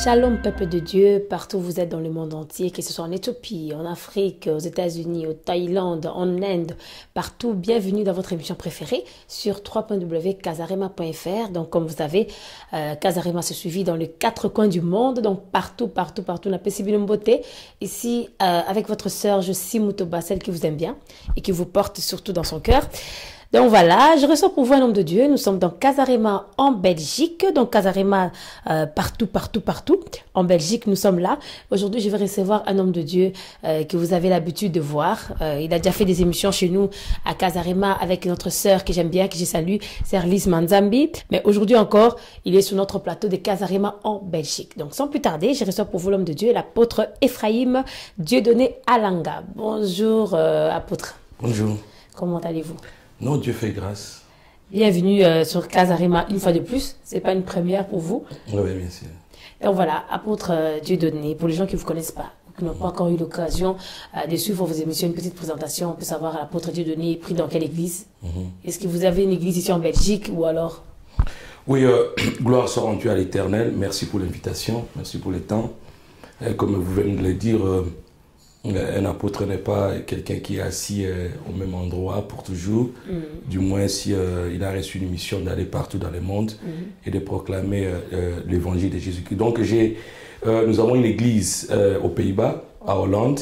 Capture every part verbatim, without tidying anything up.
Shalom peuple de Dieu, partout où vous êtes dans le monde entier, que ce soit en Éthiopie, en Afrique, aux États-Unis, au Thaïlande, en Inde, partout, bienvenue dans votre émission préférée sur w w w point casarema point f r. Donc comme vous savez, euh, Casarema se suit dans les quatre coins du monde, donc partout, partout, partout, on a possible une beauté. Ici, euh, avec votre sœur Josie Moutoba, celle qui vous aime bien et qui vous porte surtout dans son cœur. Donc voilà, je reçois pour vous un homme de Dieu. Nous sommes dans Casarema en Belgique. Donc Casarema euh, partout, partout, partout. En Belgique, nous sommes là. Aujourd'hui, je vais recevoir un homme de Dieu euh, que vous avez l'habitude de voir. Euh, il a déjà fait des émissions chez nous à Casarema avec notre sœur que j'aime bien, que je salue, c'est Lise Manzambi. Mais aujourd'hui encore, il est sur notre plateau de Casarema en Belgique. Donc sans plus tarder, je reçois pour vous l'homme de Dieu, l'apôtre Ephraim Dieudonné Alanga. Bonjour euh, apôtre. Bonjour. Comment allez-vous? Non, Dieu fait grâce. Bienvenue euh, sur Casarema une fois de plus. C'est pas une première pour vous. Oui, bien sûr. Donc voilà, apôtre euh, Dieudonné, pour les gens qui ne vous connaissent pas, qui n'ont pas encore eu l'occasion euh, de suivre vos émissions, une petite présentation, on peut savoir l'apôtre Dieudonné est pris dans quelle église? Mm-hmm. Est-ce que vous avez une église ici en Belgique ou alors? Oui, euh, gloire soit rendue à l'Éternel. Merci pour l'invitation, merci pour le temps. Et comme vous venez de le dire, euh, un apôtre n'est pas quelqu'un qui est assis euh, au même endroit pour toujours. Mm. Du moins, si euh, il a reçu une mission d'aller partout dans le monde mm. et de proclamer euh, euh, l'évangile de Jésus-Christ. Donc, j'ai, euh, nous avons une église euh, aux Pays-Bas, à Hollande,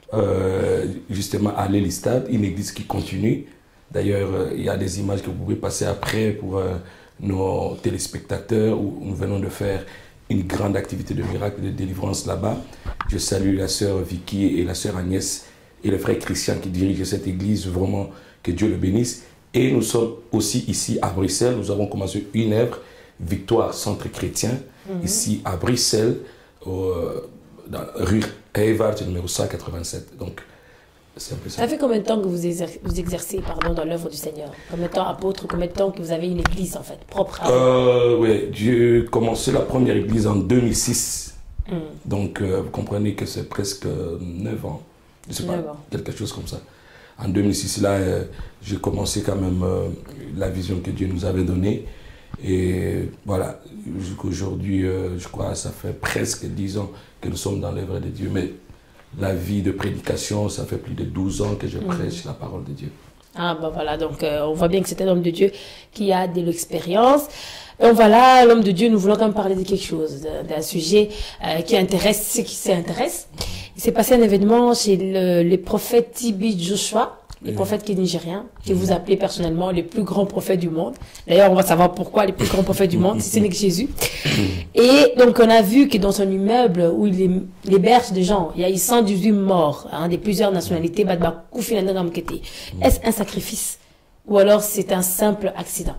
euh, justement à Lelystad, une église qui continue. D'ailleurs, euh, il y a des images que vous pouvez passer après pour euh, nos téléspectateurs où nous venons de faire une grande activité de miracle de délivrance là-bas. Je salue la sœur Vicky et la sœur Agnès et le frère Christian qui dirigent cette église, vraiment que Dieu le bénisse. Et nous sommes aussi ici à Bruxelles, nous avons commencé une œuvre, Victoire Centre Chrétien, mm-hmm. ici à Bruxelles, au, dans rue Evart numéro cent quatre-vingt-sept. Donc, c'est un peu ça. Ça fait combien de temps que vous, exer vous exercez pardon, dans l'œuvre du Seigneur? Combien de temps apôtre? Combien de temps que vous avez une église en fait, propre à vous? euh, Oui, j'ai commencé la première église en deux mille six. Mm. Donc, euh, vous comprenez que c'est presque neuf ans. Je sais pas, quelque chose comme ça. En deux mille six, là, euh, j'ai commencé quand même euh, la vision que Dieu nous avait donnée. Et voilà, jusqu'aujourd'hui, euh, je crois que ça fait presque dix ans que nous sommes dans l'œuvre de Dieu. Mais la vie de prédication, ça fait plus de douze ans que je prêche mmh. la parole de Dieu. Ah ben voilà, donc euh, on voit bien que c'est un homme de Dieu qui a de l'expérience. Donc voilà, l'homme de Dieu, nous voulons quand même parler de quelque chose, d'un sujet euh, qui intéresse ceux qui s'y intéressent. Il s'est passé un événement chez le, les prophètes T B Joshua, les prophètes qui est nigérien, que vous appelez personnellement les plus grands prophètes du monde. D'ailleurs, on va savoir pourquoi les plus grands prophètes du monde, si ce n'est que Jésus. Et donc, on a vu que dans son immeuble où il héberge des gens, il y a eu cent dix-huit morts, hein, de plusieurs nationalités. Est-ce un sacrifice ou alors c'est un simple accident?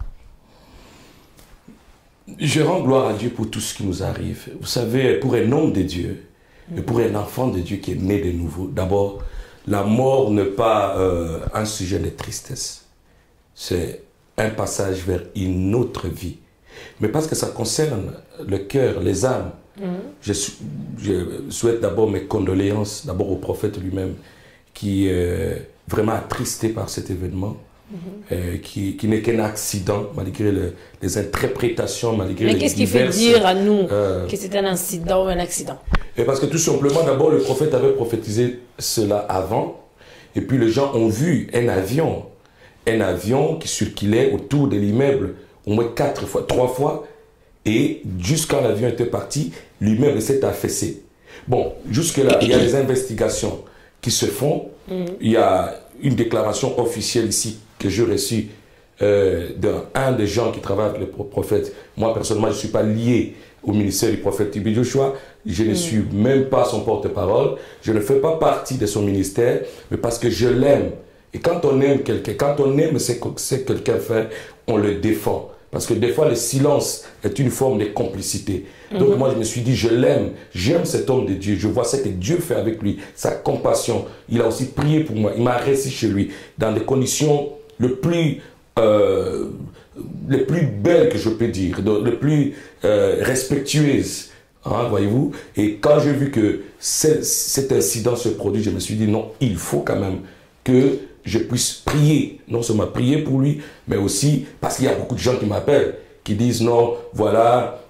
Je rends gloire à Dieu pour tout ce qui nous arrive. Vous savez, pour un homme de Dieu, et pour un enfant de Dieu qui est né de nouveau, d'abord, la mort n'est pas euh, un sujet de tristesse. C'est un passage vers une autre vie. Mais parce que ça concerne le cœur, les âmes, mmh. je, je souhaite d'abord mes condoléances, d'abord au prophète lui-même, qui est vraiment attristé par cet événement, mmh. euh, qui, qui n'est qu'un accident, malgré le, les interprétations, malgré Mais les qu'est-ce qui fait dire à nous euh, que c'est un incident ou un accident? Et parce que tout simplement, d'abord, le prophète avait prophétisé cela avant, et puis les gens ont vu un avion, un avion qui circulait autour de l'immeuble au moins quatre fois, trois fois, et jusqu'à l'avion était parti, l'immeuble s'est affaissé. Bon, jusque-là, il y a des investigations qui se font. Mm. Il y a une déclaration officielle ici que j'ai reçue euh, d'un des gens qui travaille avec le prophète. Moi, personnellement, je ne suis pas lié au ministère du prophète T B Joshua. Je ne mmh. suis même pas son porte-parole. Je ne fais pas partie de son ministère, mais parce que je l'aime. Et quand on aime quelqu'un, quand on aime ce que quelqu'un fait, on le défend. Parce que des fois, le silence est une forme de complicité. Mmh. Donc moi, je me suis dit, je l'aime. J'aime cet homme de Dieu. Je vois ce que Dieu fait avec lui. Sa compassion. Il a aussi prié pour moi. Il m'a reçu chez lui dans des conditions les plus... Euh, les plus belles que je peux dire, les plus euh, respectueuses, hein, voyez-vous. Et quand j'ai vu que cet incident se produit, je me suis dit non, il faut quand même que je puisse prier, non seulement prier pour lui, mais aussi parce qu'il y a beaucoup de gens qui m'appellent, qui disent non, voilà,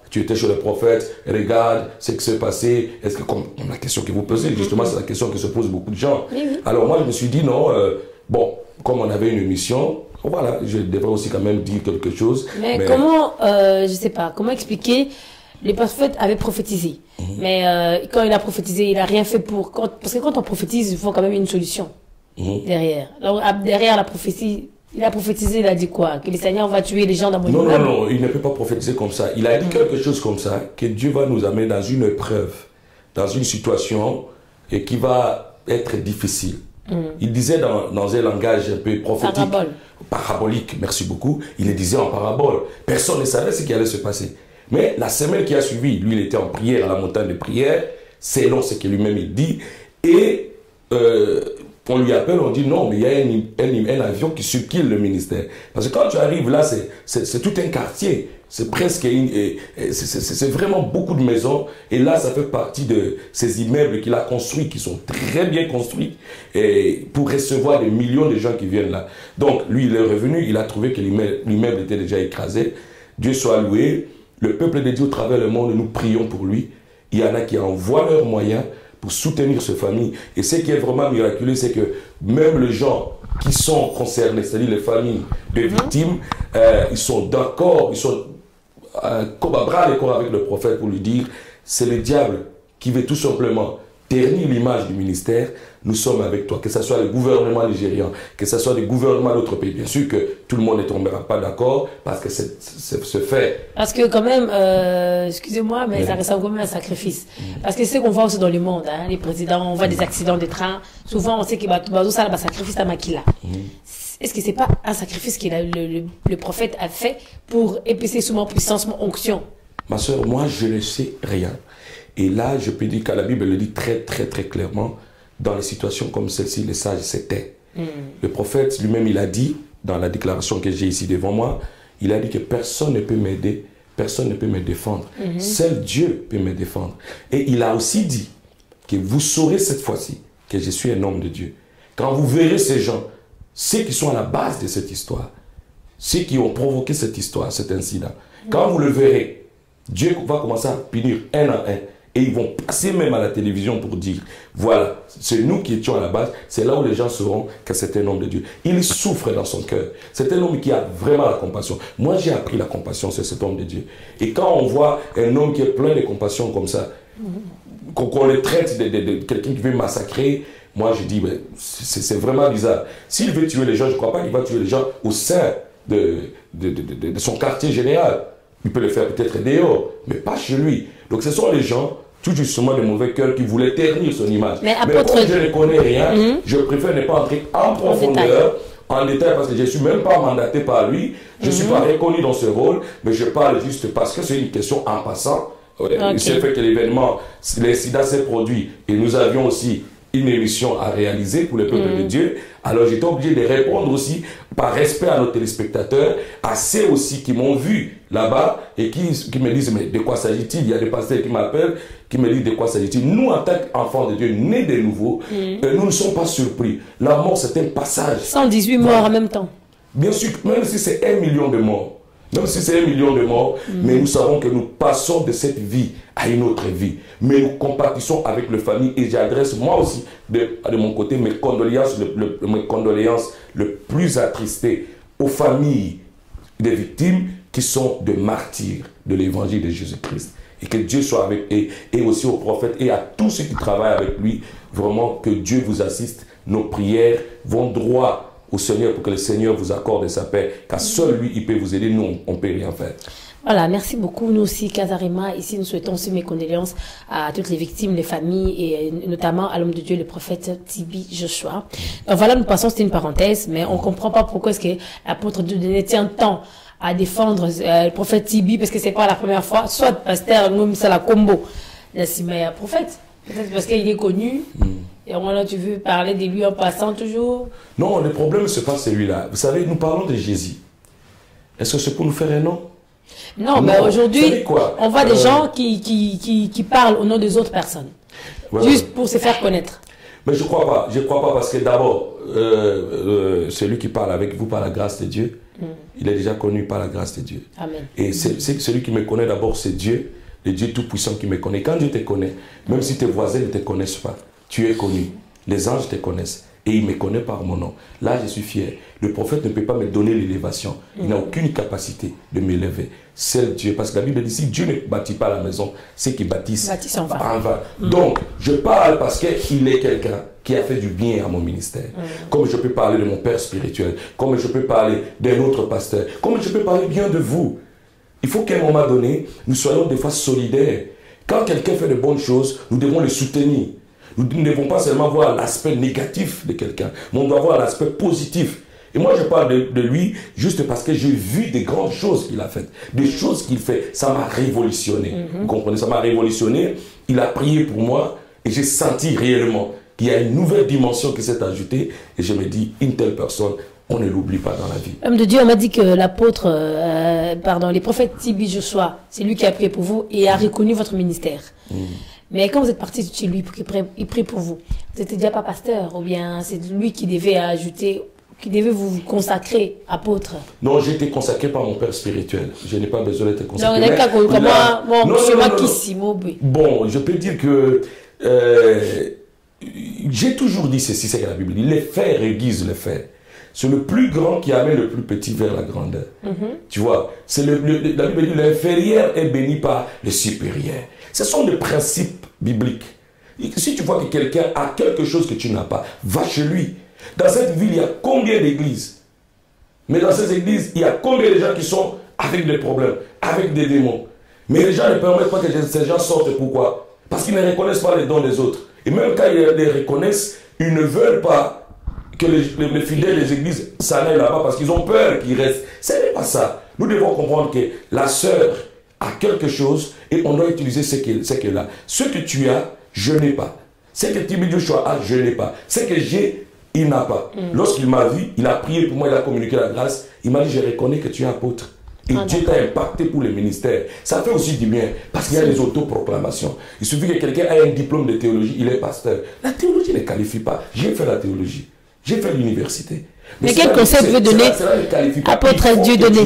tu étais chez le prophète, regarde ce qui s'est passé. Est-ce que, comme la question que vous posez, justement, c'est la question que se posent beaucoup de gens. Oui, oui. Alors moi, je me suis dit, non, euh, bon, comme on avait une émission, voilà, je devrais aussi quand même dire quelque chose. Mais, mais... comment, euh, je sais pas, comment expliquer, le prophète avait prophétisé. Mm-hmm. Mais euh, quand il a prophétisé, il n'a rien fait pour... Quand, parce que quand on prophétise, il faut quand même une solution mm-hmm. derrière. Donc, derrière la prophétie, il a prophétisé, il a dit quoi? Que le Seigneur va tuer les gens dans mon Non, immeuble. non, non, il ne peut pas prophétiser comme ça. Il a dit mm-hmm. quelque chose comme ça, que Dieu va nous amener dans une épreuve, dans une situation et qui va être difficile. Mm. Il disait dans, dans un langage un peu prophétique, Parabole. parabolique, merci beaucoup, il le disait en parabole. Personne ne savait ce qui allait se passer. Mais la semaine qui a suivi, lui, il était en prière, à la montagne de prière, selon ce que lui-même il dit, et euh, on lui appelle, on dit non, mais il y a un, un, un avion qui surquille le ministère. Parce que quand tu arrives là, c'est tout un quartier. C'est presque, c'est vraiment beaucoup de maisons. Et là, ça fait partie de ces immeubles qu'il a construits, qui sont très bien construits, et pour recevoir des millions de gens qui viennent là. Donc, lui, il est revenu, il a trouvé que l'immeuble était déjà écrasé. Dieu soit loué. Le peuple de Dieu au travers le monde, nous prions pour lui. Il y en a qui envoient leurs moyens pour soutenir cette famille. Et ce qui est vraiment miraculeux, c'est que même les gens qui sont concernés, c'est-à-dire les familles de victimes, euh, ils sont d'accord, ils sont euh, comme à bras les corps avec le prophète pour lui dire, c'est le diable qui veut tout simplement ternir l'image du ministère. Nous sommes avec toi, que ce soit le gouvernement nigérian, que ce soit les gouvernements d'autres pays. Bien sûr que tout le monde ne tombera pas d'accord parce que c'est ce fait. Parce que quand même, euh, excusez-moi, mais oui. ça ressemble quand même à un sacrifice. Mmh. Parce que c'est ce qu'on voit aussi dans le monde, hein, les présidents, on voit des accidents de train. Souvent, on sait qu'il va tout ça, un sacrifice à Makila. Mmh. Est-ce que c'est pas un sacrifice que le, le, le prophète a fait pour épaisser sous mon puissance, mon onction? Ma soeur, moi, je ne sais rien. Et là, je peux dire que la Bible le dit très, très, très clairement. Dans les situations comme celle-ci, les sages s'étaient. Mm. Le prophète lui-même, il a dit, dans la déclaration que j'ai ici devant moi, il a dit que personne ne peut m'aider, personne ne peut me défendre. Mm-hmm. Seul Dieu peut me défendre. Et il a aussi dit que vous saurez cette fois-ci que je suis un homme de Dieu. Quand vous verrez ces gens, ceux qui sont à la base de cette histoire, ceux qui ont provoqué cette histoire, cet incident, mm. quand vous le verrez, Dieu va commencer à punir un à un. Et ils vont passer même à la télévision pour dire, voilà, c'est nous qui étions à la base, c'est là où les gens sauront que c'est un homme de Dieu. Il souffre dans son cœur. C'est un homme qui a vraiment la compassion. Moi, j'ai appris la compassion sur cet homme de Dieu. Et quand on voit un homme qui est plein de compassion comme ça, qu'on qu le traite de, de, de quelqu'un qui veut massacrer, moi, je dis, ben, c'est vraiment bizarre. S'il veut tuer les gens, je ne crois pas qu'il va tuer les gens au sein de, de, de, de, de son quartier général. Il peut le faire peut-être dehors, mais pas chez lui. Donc ce sont les gens, tout justement de mauvais cœurs, qui voulaient ternir son image. Mais, mais comme je ne connais rien, mm-hmm. je préfère ne pas entrer en profondeur, en détail, parce que je ne suis même pas mandaté par lui, je ne mm-hmm. suis pas reconnu dans ce rôle, mais je parle juste parce que c'est une question en passant. Okay. C'est fait que l'événement, l'incident s'est produit, et nous avions aussi une émission à réaliser pour le peuple mmh. de Dieu. Alors j'étais obligé de répondre aussi par respect à nos téléspectateurs, à ceux aussi qui m'ont vu là-bas et qui, qui me disent mais de quoi s'agit-il? Il y a des pasteurs qui m'appellent, qui me disent de quoi s'agit-il? Nous, en tant qu'enfants de Dieu, nés de nouveau, mmh. euh, nous ne sommes pas surpris. La mort, c'est un passage. cent dix-huit morts en même temps. Bien sûr, même si c'est un million de morts, même si c'est un million de morts, mmh. mais nous savons que nous passons de cette vie à une autre vie. Mais nous compatissons avec les familles et j'adresse moi aussi de, de mon côté mes condoléances, le, le, mes condoléances le plus attristées aux familles des victimes qui sont des martyrs de l'évangile de Jésus-Christ. Et que Dieu soit avec eux et aussi aux prophètes et à tous ceux qui travaillent avec lui. Vraiment que Dieu vous assiste. Nos prières vont droit au Seigneur pour que le Seigneur vous accorde sa paix, car seul lui, il peut vous aider, nous, on ne peut rien faire. Voilà, merci beaucoup. Nous aussi, Casarema, ici, nous souhaitons aussi mes condoléances à toutes les victimes, les familles, et notamment à l'homme de Dieu, le prophète Tibi Joshua. Donc voilà, nous passons, c'était une parenthèse, mais on ne comprend pas pourquoi est-ce que l'apôtre de Dieu tient tant à défendre euh, le prophète Tibi, parce que c'est pas la première fois, soit pasteur, nous, c'est la combo. Mais prophète, peut-être parce qu'il est connu. Mm. Et là, tu veux parler de lui en passant toujours? Non, le problème, ce n'est pas celui-là. Vous savez, nous parlons de Jésus. Est-ce que c'est pour nous faire un nom? Non, non, mais aujourd'hui, on voit euh... des gens qui, qui, qui, qui parlent au nom des autres personnes. Ouais, juste ouais. pour se faire connaître. Mais je ne crois pas. Je ne crois pas parce que d'abord, euh, euh, celui qui parle avec vous par la grâce de Dieu, Mm. Il est déjà connu par la grâce de Dieu. Amen. Et c'est celui qui me connaît d'abord, c'est Dieu, le Dieu Tout-Puissant qui me connaît. Quand Dieu te connaît, même si tes voisins ne te connaissent pas, tu es connu. Les anges te connaissent. Et il me connaît par mon nom. Là, je suis fier. Le prophète ne peut pas me donner l'élévation. Il n'a aucune capacité de m'élever. C'est Dieu. Parce que la Bible dit, si Dieu ne bâtit pas la maison, c'est qu'ils bâtissent Bâtissent en vain. en vain. Mm. Donc, je parle parce qu'il est quelqu'un qui a fait du bien à mon ministère. Mm. Comme je peux parler de mon père spirituel, comme je peux parler d'un autre pasteur, comme je peux parler bien de vous. Il faut qu'à un moment donné, nous soyons des fois solidaires. Quand quelqu'un fait de bonnes choses, nous devons le soutenir. Nous ne devons pas seulement voir l'aspect négatif de quelqu'un, mais on doit voir l'aspect positif. Et moi, je parle de, de lui juste parce que j'ai vu des grandes choses qu'il a faites, des choses qu'il fait. Ça m'a révolutionné. Mm-hmm. Vous comprenez? Ça m'a révolutionné. Il a prié pour moi et j'ai senti réellement qu'il y a une nouvelle dimension qui s'est ajoutée. Et je me dis, une telle personne, on ne l'oublie pas dans la vie. Homme de Dieu, on m'a dit que l'apôtre, euh, pardon, les prophètes Tibi Joshua, c'est lui qui a prié pour vous et a reconnu votre ministère. Mm. Mais quand vous êtes parti chez lui pour qu'il prie, il prie pour vous, vous n'étiez déjà pas pasteur, ou bien c'est lui qui devait ajouter, qui devait vous consacrer apôtre? Non, j'ai été consacré par mon père spirituel. Je n'ai pas besoin d'être consacré. Non, mais, mais comment, là, bon, non, non, non, non. Bon, je peux dire que euh, j'ai toujours dit ceci, c'est que la Bible dit, les faits aiguisent les faits. C'est le plus grand qui amène le plus petit vers la grandeur. Mm-hmm. Tu vois, c'est le, le, la Bible dit, l'inférieur est béni par le supérieur. Ce sont des principes bibliques. Si tu vois que quelqu'un a quelque chose que tu n'as pas, va chez lui. Dans cette ville, il y a combien d'églises? Mais dans ces églises, il y a combien de gens qui sont avec des problèmes, avec des démons? Mais les gens ne permettent pas que ces gens sortent. Pourquoi? Parce qu'ils ne reconnaissent pas les dons des autres. Et même quand ils les reconnaissent, ils ne veulent pas que les, les, les fidèles des églises s'en aillent là-bas parce qu'ils ont peur qu'ils restent. Ce n'est pas ça. Nous devons comprendre que la sœur a quelque chose et on doit utiliser ce qu'elle a. Ce que tu as, je n'ai pas. Ce que Tibi Joshua a, je n'ai pas. Ce que j'ai, il n'a pas. Mm. Lorsqu'il m'a vu, il a prié pour moi, il a communiqué la grâce. Il m'a dit, je reconnais que tu es apôtre. Et ah, Dieu t'a impacté pour le ministère. Ça fait aussi du bien parce qu'il y a des autoproclamations. Il suffit que quelqu'un ait un diplôme de théologie, il est pasteur. La théologie ne qualifie pas. J'ai fait la théologie. J'ai fait l'université. Mais, Mais quel conseil veut donner, apôtre Dieu donné,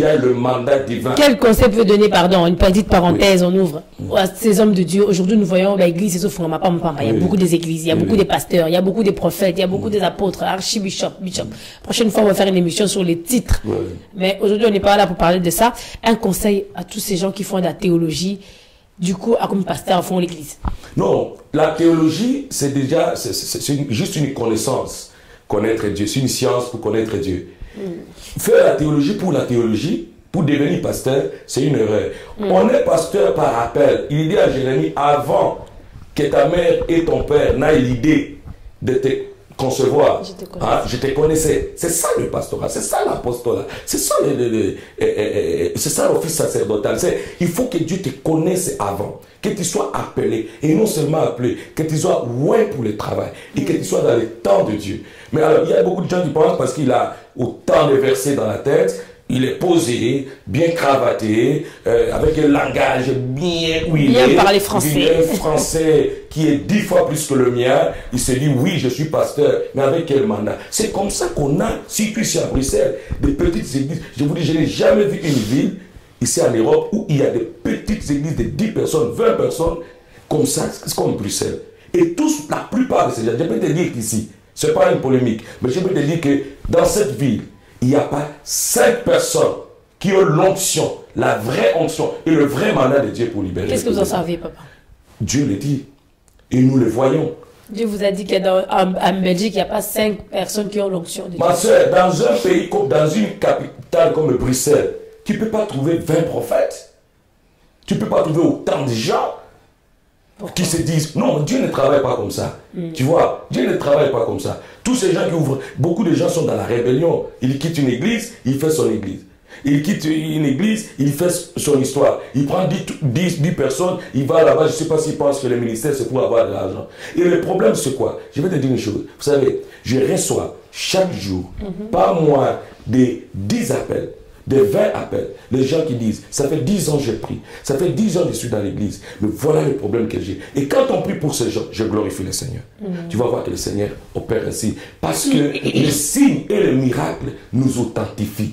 quel conseil veut donner, pardon, une petite parenthèse, oui. on ouvre, oui. à ces hommes de Dieu. Aujourd'hui, nous voyons l'église, il y a oui. beaucoup des églises, il y a oui. beaucoup des pasteurs, il y a beaucoup des prophètes, il y a beaucoup oui. des apôtres, archibishop, bishop. Prochaine fois, on va faire une émission sur les titres. Oui. Mais aujourd'hui, on n'est pas là pour parler de ça. Un conseil à tous ces gens qui font de la théologie, du coup, à comme pasteur, font l'église. Non, la théologie, c'est déjà, c'est juste une connaissance. Connaître Dieu, c'est une science pour connaître Dieu. Mm. Faire la théologie pour la théologie, pour devenir pasteur, c'est une erreur. Mm. On est pasteur par appel. Il dit à Jérémie, avant que ta mère et ton père n'aient l'idée de te concevoir, je te, hein, je te connaissais. C'est ça le pastorat, c'est ça l'apostolat, c'est ça le, le, le, le, c'est ça l'office sacerdotal. Il faut que Dieu te connaisse avant, que tu sois appelé, et non seulement appelé, que tu sois loin pour le travail, et que tu sois dans le temps de Dieu. Mais alors, il y a beaucoup de gens qui pensent parce qu'il a autant de versets dans la tête, il est posé, bien cravaté, euh, avec un langage bien huilé. Bien parler français. Un français qui est dix fois plus que le mien. Il se dit, oui, je suis pasteur, mais avec quel mandat? C'est comme ça qu'on a, surtout ici à Bruxelles, des petites églises. Je vous dis, je n'ai jamais vu une ville, ici en Europe, où il y a des petites églises de dix personnes, vingt personnes, comme ça, c'est comme Bruxelles. Et tous, la plupart de ces gens, je peux te dire qu'ici, ce n'est pas une polémique, mais je peux te dire que dans cette ville, il n'y a pas cinq personnes qui ont l'onction, la vraie onction et le vrai mandat de Dieu pour libérer. Qu'est-ce que vous en savez, papa? Dieu le dit. Et nous le voyons. Dieu vous a dit qu'en Belgique, il n'y a pas cinq personnes qui ont l'onction de Dieu. Ma soeur, dans un pays, comme dans une capitale comme Bruxelles, tu ne peux pas trouver vingt prophètes. Tu ne peux pas trouver autant de gens. Pourquoi? Qui se disent, non, Dieu ne travaille pas comme ça. Mm. Tu vois, Dieu ne travaille pas comme ça. Tous ces gens qui ouvrent, beaucoup de gens sont dans la rébellion. Il quitte une église, il fait son église. Il quitte une église, il fait son histoire. Il prend dix personnes, il va là-bas, je ne sais pas s'il pense que le ministère c'est pour avoir de l'argent. Et le problème c'est quoi? Je vais te dire une chose. Vous savez, je reçois chaque jour, mm-hmm. pas moins de dix appels. Des vingt appels, les gens qui disent, ça fait dix ans que j'ai pris, ça fait dix ans que je suis dans l'église, mais voilà le problème que j'ai. Et quand on prie pour ces gens, je glorifie le Seigneur. Mm. Tu vas voir que le Seigneur opère ainsi. Parce que les signes et les miracles nous authentifient.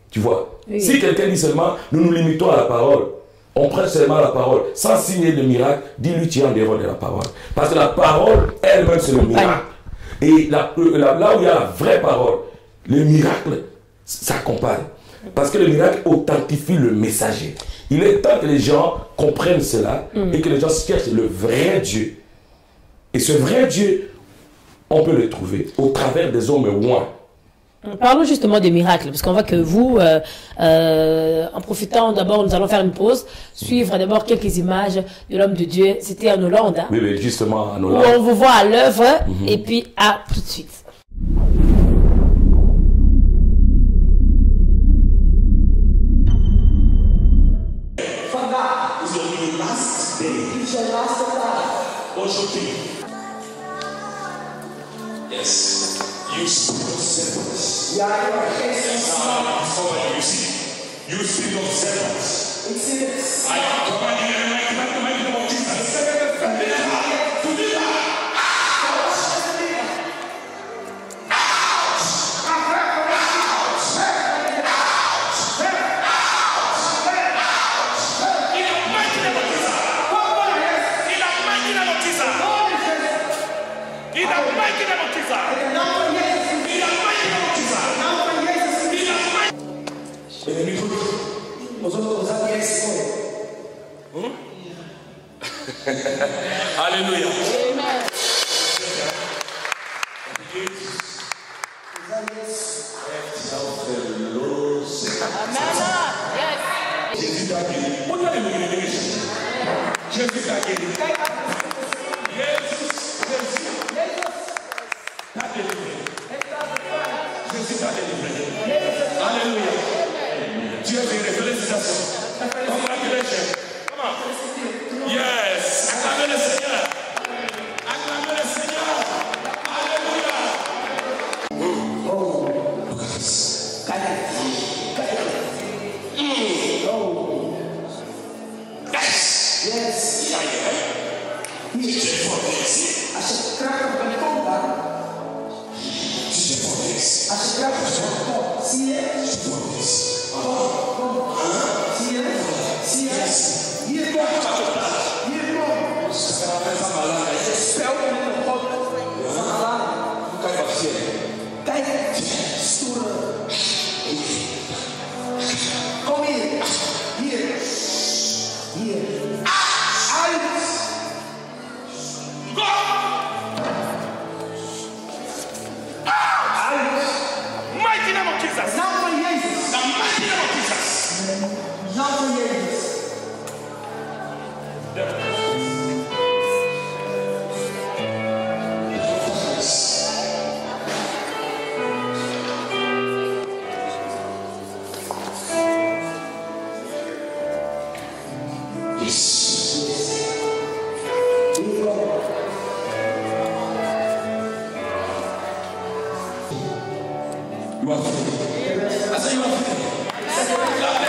Tu vois, oui. Si quelqu'un dit seulement, nous nous limitons à la parole, on prend seulement la parole, sans signer de miracle, dis-lui tu es en dehors de la parole. Parce que la parole, elle-même, c'est le miracle. Et la, la, là où il y a la vraie parole, le miracle s'accompagne. Parce que le miracle authentifie le messager. Il est temps que les gens comprennent cela mm. et que les gens cherchent le vrai Dieu. Et ce vrai Dieu, on peut le trouver au travers des hommes loin. Parlons justement des miracles, parce qu'on voit que vous, euh, euh, en profitant d'abord, nous allons faire une pause, suivre d'abord quelques images de l'homme de Dieu. C'était en Hollande. Hein, oui, oui, justement en Hollande. Où on vous voit à l'œuvre, mm-hmm. et puis à tout de suite. Yes. You speak of serpents. Yeah, yeah. You see, you speak of serpents. It's it. I command you in the mighty name of Jesus. Alléluia. Amen. Jésus t'a guéri. On a les guéris. Jésus t'a guéri. Jésus t'a délivré. Alléluia. Dieu est béni. Félicitations. Congratulations. Come on. Yes. Acclamez le Seigneur. Acclamez le Seigneur. Alléluia. Oh. Yes. Yes. Tu t'es porté ici. Als je kracht op een kom dan, Tu t'es porté ici. als je kracht op een kom, zie je? Tu t'es porté ici. Kom, kom. Zie je? Zie je? Hier kom. Hier kom. Spel met de God van Allah. Kijk, stoere. Kom hier. Hier. Hier. Uit. Go! Uit. Mighty name of Jesus. Naam van Jezus. The mighty name of Jesus. Naam van Jezus. You are free. I say you are free.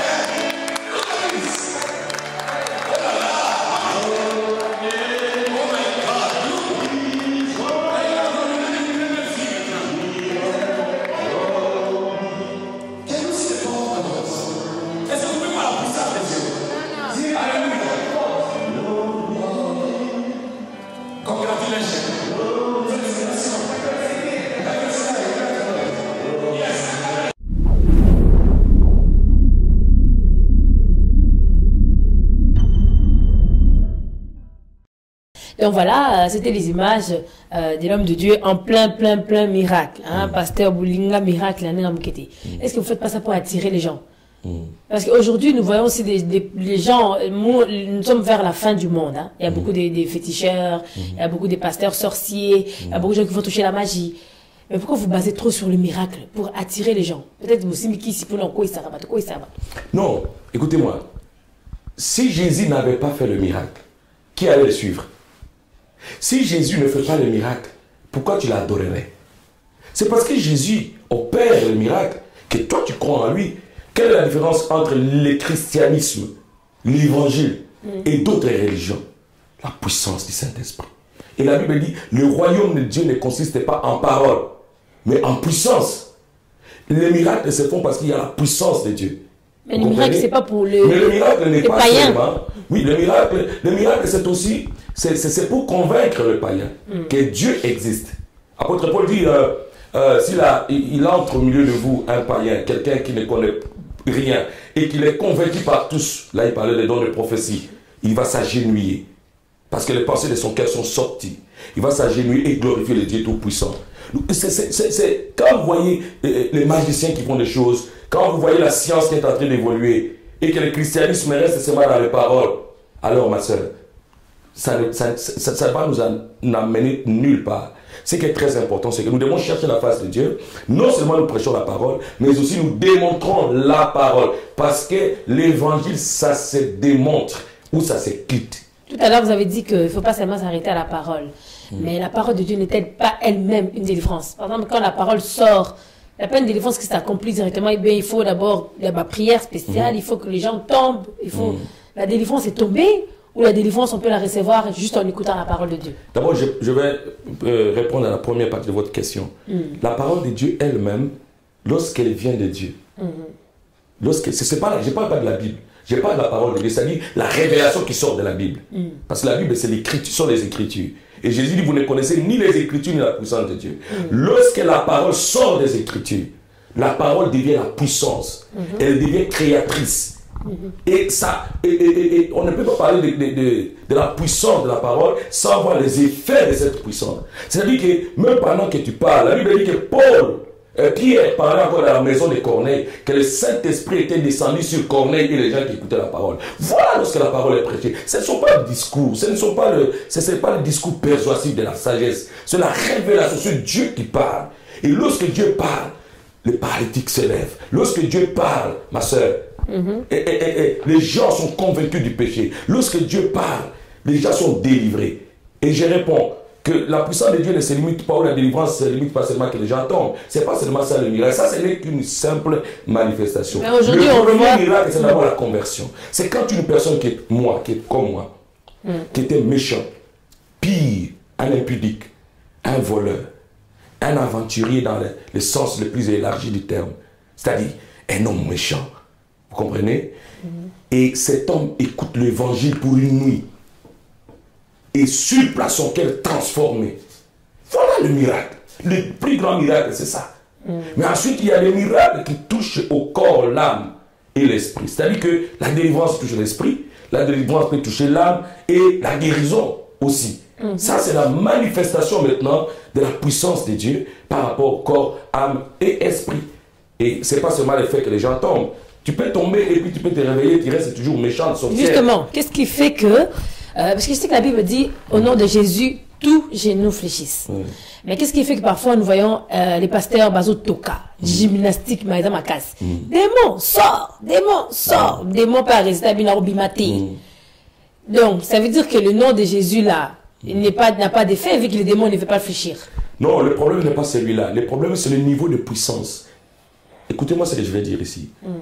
Donc voilà, c'était les images euh, de l'homme de Dieu en plein, plein, plein miracle. Hein, mm. Pasteur Boulinga, miracle, mm. Est-ce que vous faites pas ça pour attirer les gens? mm. Parce qu'aujourd'hui, nous voyons aussi des, des les gens, nous, nous sommes vers la fin du monde. Hein. Il y a mm. beaucoup de, de féticheurs, mm. il y a beaucoup de pasteurs sorciers, mm. il y a beaucoup de gens qui vont toucher la magie. Mais pourquoi vous basez trop sur le miracle pour attirer les gens? Peut-être vous aussi, qui si pour l'encore, ça va, quoi ça va. Non, écoutez-moi. Si Jésus n'avait pas fait le miracle, qui allait le suivre? Si Jésus ne fait pas le miracle, pourquoi tu l'adorerais? C'est parce que Jésus opère le miracle que toi tu crois en lui. Quelle est la différence entre le christianisme, l'évangile mm. et d'autres religions? La puissance du Saint-Esprit. Et la Bible dit, le royaume de Dieu ne consiste pas en parole, mais en puissance. les miracles se font parce qu'il y a la puissance de Dieu. Mais le miracle, c'est pas pour le, Mais le miracle n'est pas païen. seulement... Oui, le miracle, le miracle c'est aussi... C'est pour convaincre le païen mm. que Dieu existe. Apôtre Paul dit, euh, euh, s'il a, il, il entre au milieu de vous un païen, quelqu'un qui ne connaît rien, et qu'il est convaincu par tous, là il parlait des dons de prophétie, il va s'agenouiller. Parce que les pensées de son cœur sont sorties. Il va s'agenouiller et glorifier le Dieu Tout-Puissant. C'est quand vous voyez les, les magiciens qui font des choses, quand vous voyez la science qui est en train d'évoluer, et que le christianisme reste seulement dans les paroles, alors ma soeur, ça, ça, ça, ça va nous en amener nulle part. Ce qui est très important, c'est que nous devons chercher la face de Dieu. Non seulement nous prêchons la parole, mais aussi nous démontrons la parole. Parce que l'évangile, ça se démontre ou ça se quitte. Tout à l'heure, vous avez dit qu'il ne faut pas seulement s'arrêter à la parole. Mmh. Mais la parole de Dieu n'est-elle pas elle-même une délivrance? Par exemple, quand la parole sort, il n'y a pas une délivrance qui s'accomplit directement. Eh bien, il faut d'abord la prière spéciale, mmh. il faut que les gens tombent. Il faut... Mmh. La délivrance est tombée, ou la délivrance, on peut la recevoir juste en écoutant la parole de Dieu? D'abord, je, je vais euh, répondre à la première partie de votre question. Mmh. La parole de Dieu elle-même, lorsqu'elle vient de Dieu, mmh. lorsque c'est pas, je ne parle pas de la Bible, je parle de la parole de Dieu, c'est-à-dire la révélation qui sort de la Bible. Mm. Parce que la Bible, c'est l'écriture, sont les Écritures. Et Jésus dit, vous ne connaissez ni les Écritures ni la puissance de Dieu. Mm. Lorsque la parole sort des Écritures, la parole devient la puissance. Mm-hmm. Elle devient créatrice. Mm-hmm. Et ça, et, et, et, et on ne peut pas parler de, de, de, de la puissance de la parole sans voir les effets de cette puissance. C'est-à-dire que même pendant que tu parles, la Bible dit que Paul, Euh, Pierre parlait encore dans la maison de Corneille, que le Saint-Esprit était descendu sur Corneille et les gens qui écoutaient la parole. Voilà lorsque la parole est prêchée. Ce ne sont pas les discours, ce ne sont pas le, ce n'est pas le discours persuasif de la sagesse. C'est la révélation, c'est Dieu qui parle. Et lorsque Dieu parle, le paralytique se lève. Lorsque Dieu parle, ma soeur, mm-hmm. et, et, et, et, les gens sont convaincus du péché. Lorsque Dieu parle, les gens sont délivrés. Et je réponds, que la puissance de Dieu ne se limite pas, ou la délivrance ne se limite pas seulement que les gens tombent. Ce n'est pas seulement ça le miracle. Ça, ce n'est qu'une simple manifestation. Le premier voit... miracle, c'est d'abord la conversion. C'est quand une personne qui est moi, qui est comme moi, mm. qui était méchant, pire, un impudique, un voleur, un aventurier dans le, le sens le plus élargi du terme, c'est-à-dire un homme méchant. Vous comprenez? Mm. Et cet homme écoute l'évangile pour une nuit. Et sur place son cœur transformé. Voilà le miracle. Le plus grand miracle, c'est ça. Mm. Mais ensuite, il y a des miracles qui touchent au corps, l'âme et l'esprit. C'est-à-dire que la délivrance touche l'esprit, la délivrance peut toucher l'âme et la guérison aussi. Mm. Ça, c'est la manifestation maintenant de la puissance de Dieu par rapport au corps, âme et esprit. Et ce n'est pas seulement le fait que les gens tombent. Tu peux tomber et puis tu peux te réveiller, tu restes toujours méchant, sorcière. Justement, qu'est-ce qui fait que... Euh, parce que je sais que la Bible dit, au nom de Jésus, tous genoux fléchissent. Mm. Mais qu'est-ce qui fait que parfois nous voyons euh, les pasteurs bazo toka, mm. gymnastique, maïda makas. Mm. Démon, sort, démon, sort, mm. démon par résultat binarobimate. Mm. Donc, ça veut dire que le nom de Jésus là, il n'est pas, n'a pas d'effet vu que le démon ne veut pas fléchir. Non, le problème n'est pas celui-là. Le problème, c'est le niveau de puissance. Écoutez-moi ce que je vais dire ici. Mm.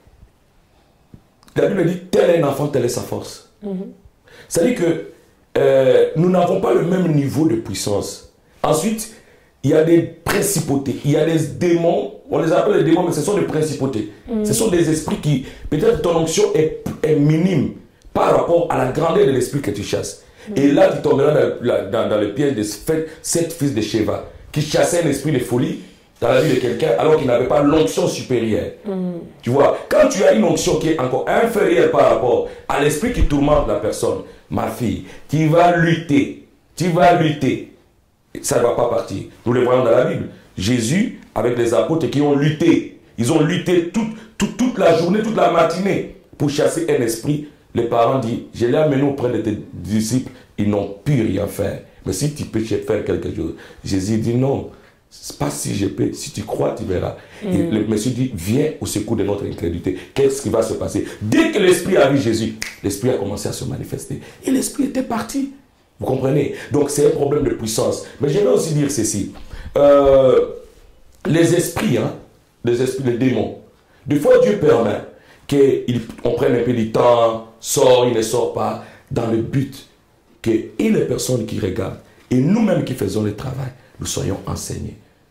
La Bible dit, tel est un enfant, telle est sa force. Mm-hmm. C'est-à-dire que euh, nous n'avons pas le même niveau de puissance. Ensuite, il y a des principautés, il y a des démons, on les appelle les démons, mais ce sont des principautés. Mm. Ce sont des esprits qui, peut-être ton onction est, est minime par rapport à la grandeur de l'esprit que tu chasses. Mm. Et là, tu tomberas dans, dans, dans le piège de sept fils de Sheva, qui chassaient un esprit de folie dans la vie de quelqu'un alors qu'il n'avait pas l'onction supérieure. Mm. Tu vois, quand tu as une onction qui est encore inférieure par rapport à l'esprit qui tourmente la personne, ma fille, tu vas lutter, tu vas lutter. Ça ne va pas partir. Nous le voyons dans la Bible. Jésus, avec les apôtres qui ont lutté, ils ont lutté toute, toute, toute la journée, toute la matinée pour chasser un esprit. Les parents disent, je l'ai amené auprès de tes disciples, ils n'ont pu rien faire. Mais si tu peux faire quelque chose, Jésus dit non. C'est pas si je peux, si tu crois, tu verras. Mm. Et le monsieur dit, viens au secours de notre incrédulité. Qu'est-ce qui va se passer? Dès que l'esprit a vu Jésus, l'esprit a commencé à se manifester. Et l'esprit était parti. Vous comprenez? Donc c'est un problème de puissance. Mais je vais aussi dire ceci. Euh, les esprits, hein, les esprits, les démons, des fois Dieu permet qu'on prenne un peu du temps, sort, il ne sort pas, dans le but que et les personnes qui regardent, et nous-mêmes qui faisons le travail, nous soyons enseignés.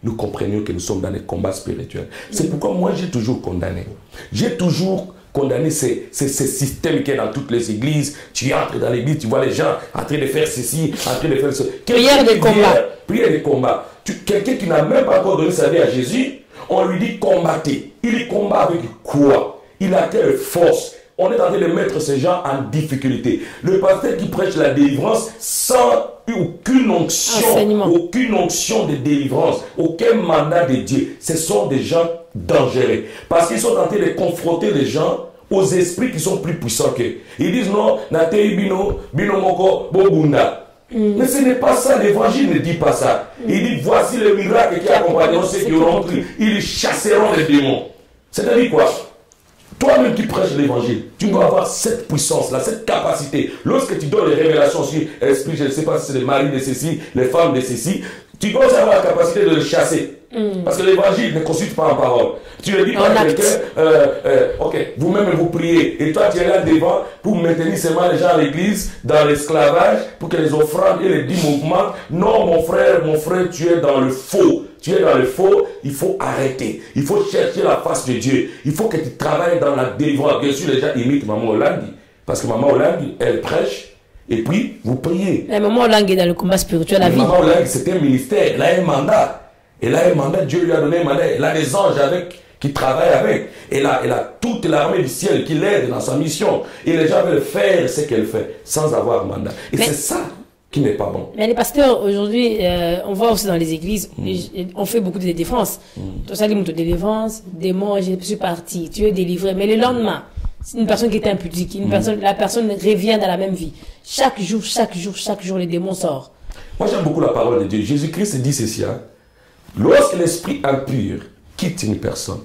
nous comprenions que nous sommes dans des combats spirituels. C'est pourquoi moi j'ai toujours condamné. J'ai toujours condamné ces, ces, ces systèmes qui sont dans toutes les églises. Tu entres dans l'église, tu vois les gens en train de faire ceci, en train de faire ce. Prière de combat. Prière de combat. Quelqu'un qui n'a même pas encore donné sa vie à Jésus, on lui dit combattez. Il y combat avec quoi? Il a quelle force? On est en train de mettre ces gens en difficulté. Le pasteur qui prêche la délivrance sans aucune onction, aucune onction de délivrance, aucun mandat de Dieu, ce sont des gens dangereux. Parce qu'ils sont en train de confronter les gens aux esprits qui sont plus puissants qu'eux. Ils disent non, Natei Bino, Bino Moko, Bobunda. Mm. Mais ce n'est pas ça, l'évangile ne dit pas ça. Mm. Il dit voici le miracle qui accompagneront ceux qui auront cru. Ils chasseront les démons. C'est-à-dire quoi? Toi-même qui prêches l'évangile, tu dois avoir cette puissance-là, cette capacité. Lorsque tu donnes les révélations sur l'esprit, je ne sais pas si c'est les maris de ceci, les femmes de ceci, tu dois avoir la capacité de le chasser. Mm. Parce que l'évangile ne consiste pas en parole. Tu le dis à quelqu'un, euh, euh, ok, vous-même vous priez, et toi tu es là devant pour maintenir seulement les gens à l'église dans l'esclavage, pour que les offrandes et les dix mouvements. Non, mon frère, mon frère, tu es dans le faux. Tu es dans le faux, il faut arrêter. Il faut chercher la face de Dieu. Il faut que tu travailles dans la délivrance. Bien sûr, les gens imitent Maman Hollande, parce que Maman Hollande, elle prêche, et puis vous priez. La Maman Hollande est dans le combat spirituel à la vie. Maman Hollande, c'est un ministère, elle a un mandat. Elle a un mandat, Dieu lui a donné un mandat. Elle a des anges avec, qui travaillent avec. Elle a, elle a toute l'armée du ciel qui l'aide dans sa mission. Et les gens veulent faire ce qu'elle fait sans avoir mandat. Et c'est ça qui n'est pas bon. Mais les pasteurs, aujourd'hui, euh, on voit aussi dans les églises, mm. les, on fait beaucoup de défense. Tout ça, les mots de délivrance, démon, je suis parti, tu es délivré. Mais le lendemain, c'est une personne qui était impudique, une mm. personne, la personne revient dans la même vie. Chaque jour, chaque jour, chaque jour, les démons sortent. Moi, j'aime beaucoup la parole de Dieu. Jésus-Christ dit ceci, hein. Lorsque l'esprit impur quitte une personne,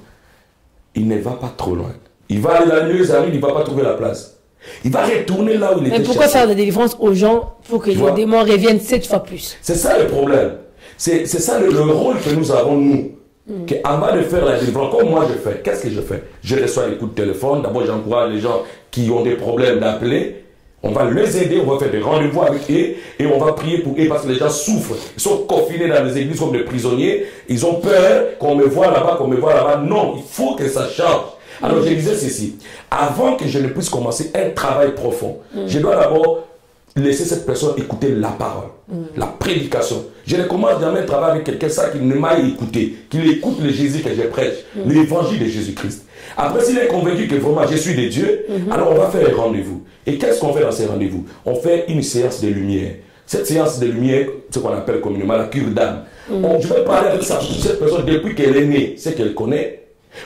il ne va pas trop loin. Il va aller dans les lieux arides, il ne va pas trouver la place. Il va retourner là où il était. Mais pourquoi chassé. Faire des délivrances aux gens pour que tu les vois? Démons reviennent sept fois plus? C'est ça le problème. C'est ça le, le rôle que nous avons, nous. Mm. Qu'avant de faire la délivrance, comme moi je fais, qu'est-ce que je fais? Je reçois les coups de téléphone. D'abord, j'encourage les gens qui ont des problèmes d'appeler. On va les aider, on va faire des rendez-vous avec eux et on va prier pour eux parce que les gens souffrent. Ils sont confinés dans les églises comme des prisonniers. Ils ont peur qu'on me voit là-bas, qu'on me voit là-bas. Non, il faut que ça change. Alors je disais ceci, avant que je ne puisse commencer un travail profond, mm. je dois d'abord laisser cette personne écouter la parole, mm. la prédication. Je ne commence jamais un travail avec quelqu'un ça qui ne m'a écouté, qu'il écoute le Jésus que je prêche, mm. l'évangile de Jésus-Christ. Après, s'il est convaincu que vraiment je suis de Dieu, mm-hmm. alors on va faire un rendez-vous. Et qu'est-ce qu'on fait dans ces rendez-vous? On fait une séance de lumière. Cette séance de lumière, ce qu'on appelle communément la cure d'âme. Mm. Je vais parler avec ça, cette personne depuis qu'elle est née, ce qu'elle connaît.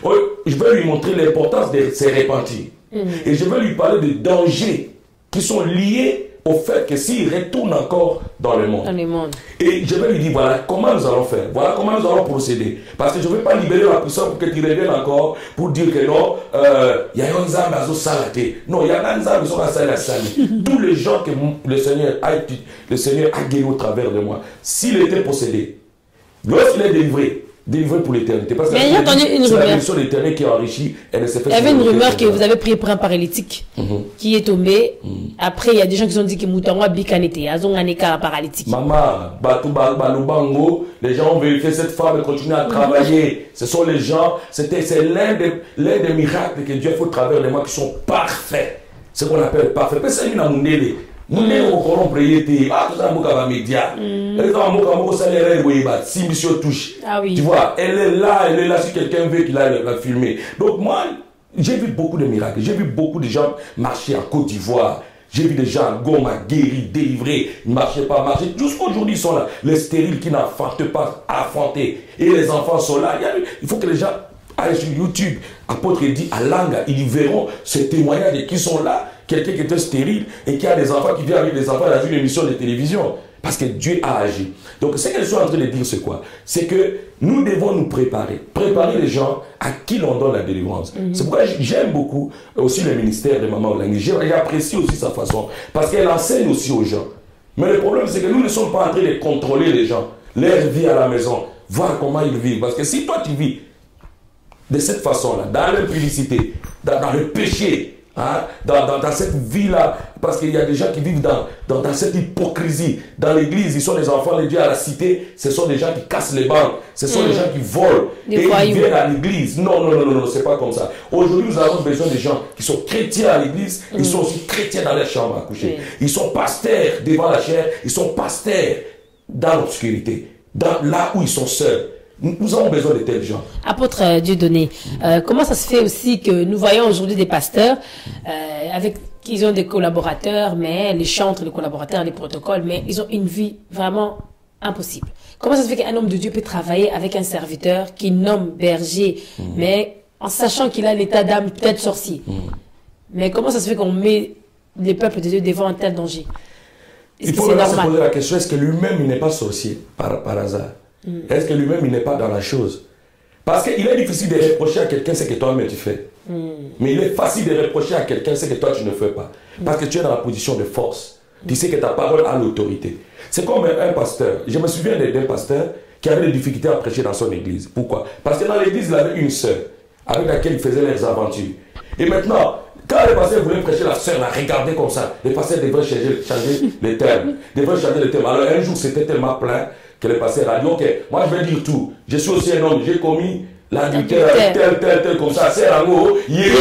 Je vais lui montrer l'importance de se repentir. Mm. Et je vais lui parler des dangers qui sont liés au fait que s'il retourne encore dans le monde. Dans le monde. Et je vais lui dire, voilà comment nous allons faire. Voilà comment nous allons procéder. Parce que je ne vais pas libérer la puissance pour que tu reviennes encore pour dire que non, il y a un zam à salaté. Non, il y a un zam à salaté. Tous les gens que le Seigneur a, le Seigneur a guéri au travers de moi, s'il était possédé, lorsqu'il est délivré, délivré pour l'éternité. Parce que mais il y a entendu une rumeur. La bénédiction de l'éternité qui est enrichie, elle ne s'est fait. Il y avait une rumeur que vous avez prié pour un paralytique mm -hmm. qui est tombé. Mm -hmm. Après, il y a des gens qui ont dit que Moutangwa Bikanete, Azonganeka paralytique. Maman, Balubango, les gens ont vérifié cette femme et continuent à travailler. Ce sont les gens, c'est l'un des, des miracles que Dieu fait au travers de moi qui sont parfaits. Ce qu'on appelle parfait. C'est une amundele. Nous ne pouvons prier, ah, tout ça, nous avons média. Ah oui. Tu vois, elle est là, elle est là si quelqu'un veut qu'il aille la filmer. Donc moi, j'ai vu beaucoup de miracles. J'ai vu beaucoup de gens marcher en Côte d'Ivoire. J'ai vu des gens à Goma guéris, délivrés, ils ne marchaient pas, marchaient. Jusqu'aujourd'hui, ils sont là. Les stériles qui n'enfantent pas, affrontés. Et les enfants sont là. Il faut que les gens aillent sur YouTube. Apôtre dit à Langa, ils verront ces témoignages qui sont là. Quelqu'un qui était stérile et qui a des enfants, qui vient avec des enfants dans une émission de télévision. Parce que Dieu a agi. Donc ce qu'elles sont en train de dire, c'est quoi? C'est que nous devons nous préparer. Préparer les gens à qui l'on donne la délivrance. Mm-hmm. C'est pourquoi j'aime beaucoup aussi le ministère de Maman Hollande. J'apprécie aussi sa façon. Parce qu'elle enseigne aussi aux gens. Mais le problème, c'est que nous ne sommes pas en train de contrôler les gens. Leur vie à la maison. Voir comment ils vivent. Parce que si toi tu vis de cette façon-là, dans l'impudicité, dans, dans le péché, Hein, dans, dans, dans cette vie-là, parce qu'il y a des gens qui vivent dans, dans, dans cette hypocrisie. Dans l'église, ils sont des enfants de Dieu. À la cité, ce sont des gens qui cassent les banques, ce sont mmh. des gens qui volent, des et voyous. Ils viennent à l'église. Non, non, non, non, non, c'est pas comme ça. Aujourd'hui, nous avons besoin de gens qui sont chrétiens à l'église, mmh. ils sont aussi chrétiens dans leur chambre à coucher. Mmh. Ils sont pasteurs devant la chair, ils sont pasteurs dans l'obscurité, dans, là où ils sont seuls. Nous avons besoin de tels gens. Apôtre Dieudonné, euh, comment ça se fait aussi que nous voyons aujourd'hui des pasteurs euh, avec ils ont des collaborateurs, mais les chantres, les collaborateurs, les protocoles, mais ils ont une vie vraiment impossible. Comment ça se fait qu'un homme de Dieu peut travailler avec un serviteur qui nomme berger, mmh. mais en sachant qu'il a l'état d'âme peut-être sorcier. Mmh. Mais comment ça se fait qu'on met les peuples de Dieu devant un tel danger? Il faut se poser la question, est-ce que lui-même il n'est pas sorcier par, par hasard? Mm. Est-ce que lui-même il n'est pas dans la chose? Parce qu'il est difficile de reprocher à quelqu'un ce que toi-même tu fais. Mm. Mais il est facile de reprocher à quelqu'un ce que toi tu ne fais pas. Mm. Parce que tu es dans la position de force. Mm. Tu sais que ta parole a l'autorité. C'est comme un, un pasteur. Je me souviens d'un pasteur qui avait des difficultés à prêcher dans son église. Pourquoi? Parce que dans l'église, il avait une sœur avec laquelle il faisait les aventures. Et maintenant, quand le pasteur voulait prêcher, la sœur la regardait comme ça. Le pasteur devrait changer, changer les termes. Devrait changer les termes. Alors un jour, c'était tellement plein que le pasteur a dit, ok, moi je vais dire tout. Je suis aussi un homme, j'ai commis l'adultère, tel, tel, tel, comme ça. C'est en haut,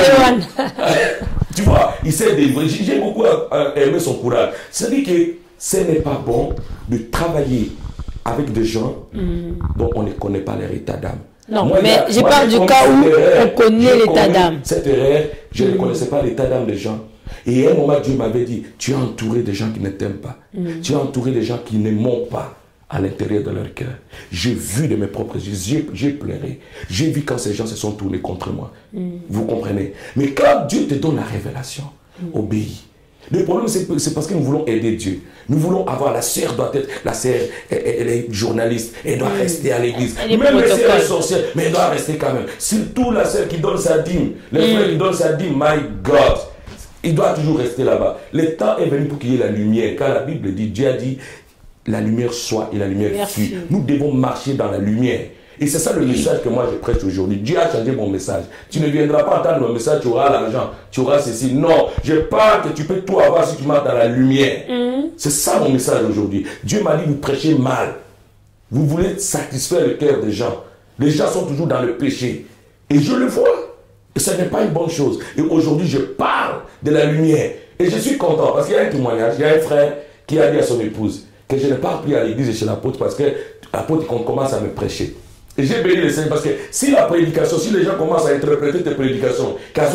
tu vois, il s'est délivré. J'ai beaucoup aimé son courage. C'est-à-dire que ce n'est pas bon de travailler avec des gens mm. dont on ne connaît pas leur état d'âme. Non, moi, mais je parle du cas où erreur, on connaît l'état d'âme. Cette erreur, je mm. ne connaissais pas l'état d'âme des gens. Et à un moment, Dieu m'avait dit, tu es entouré de gens qui ne t'aiment pas. Mm. Tu es entouré de gens qui ne m'ont pas à l'intérieur de leur cœur. J'ai vu de mes propres yeux, j'ai pleuré. J'ai vu quand ces gens se sont tournés contre moi. Mm. Vous comprenez? Mais quand Dieu te donne la révélation, mm. obéis. Le problème, c'est parce que nous voulons aider Dieu. Nous voulons avoir, la sœur doit être, la sœur, elle, elle est journaliste, elle doit mmh. rester à l'église. Même la sœur est sorcière, mais elle doit rester quand même. Surtout la sœur qui donne sa dîme, le mmh. frère qui donne sa dîme, my God, il doit toujours rester là-bas. Le temps est venu pour qu'il y ait la lumière. Quand la Bible dit, Dieu a dit, la lumière soit et la lumière fut. Nous devons marcher dans la lumière. Et c'est ça le message que moi je prêche aujourd'hui. Dieu a changé mon message. Tu ne viendras pas entendre mon message, tu auras l'argent, tu auras ceci. Non, je parle que tu peux tout avoir si tu marches dans la lumière. Mm. C'est ça mon message aujourd'hui. Dieu m'a dit, vous prêchez mal. Vous voulez satisfaire le cœur des gens. Les gens sont toujours dans le péché. Et je le vois. Et ce n'est pas une bonne chose. Et aujourd'hui, je parle de la lumière. Et je suis content parce qu'il y a un témoignage. Il y a un frère qui a dit à son épouse que je ne parle plus à l'église et chez l'apôtre parce que l'apôtre commence à me prêcher. Et j'ai béni le Seigneur parce que si la prédication, si les gens commencent à interpréter tes prédications,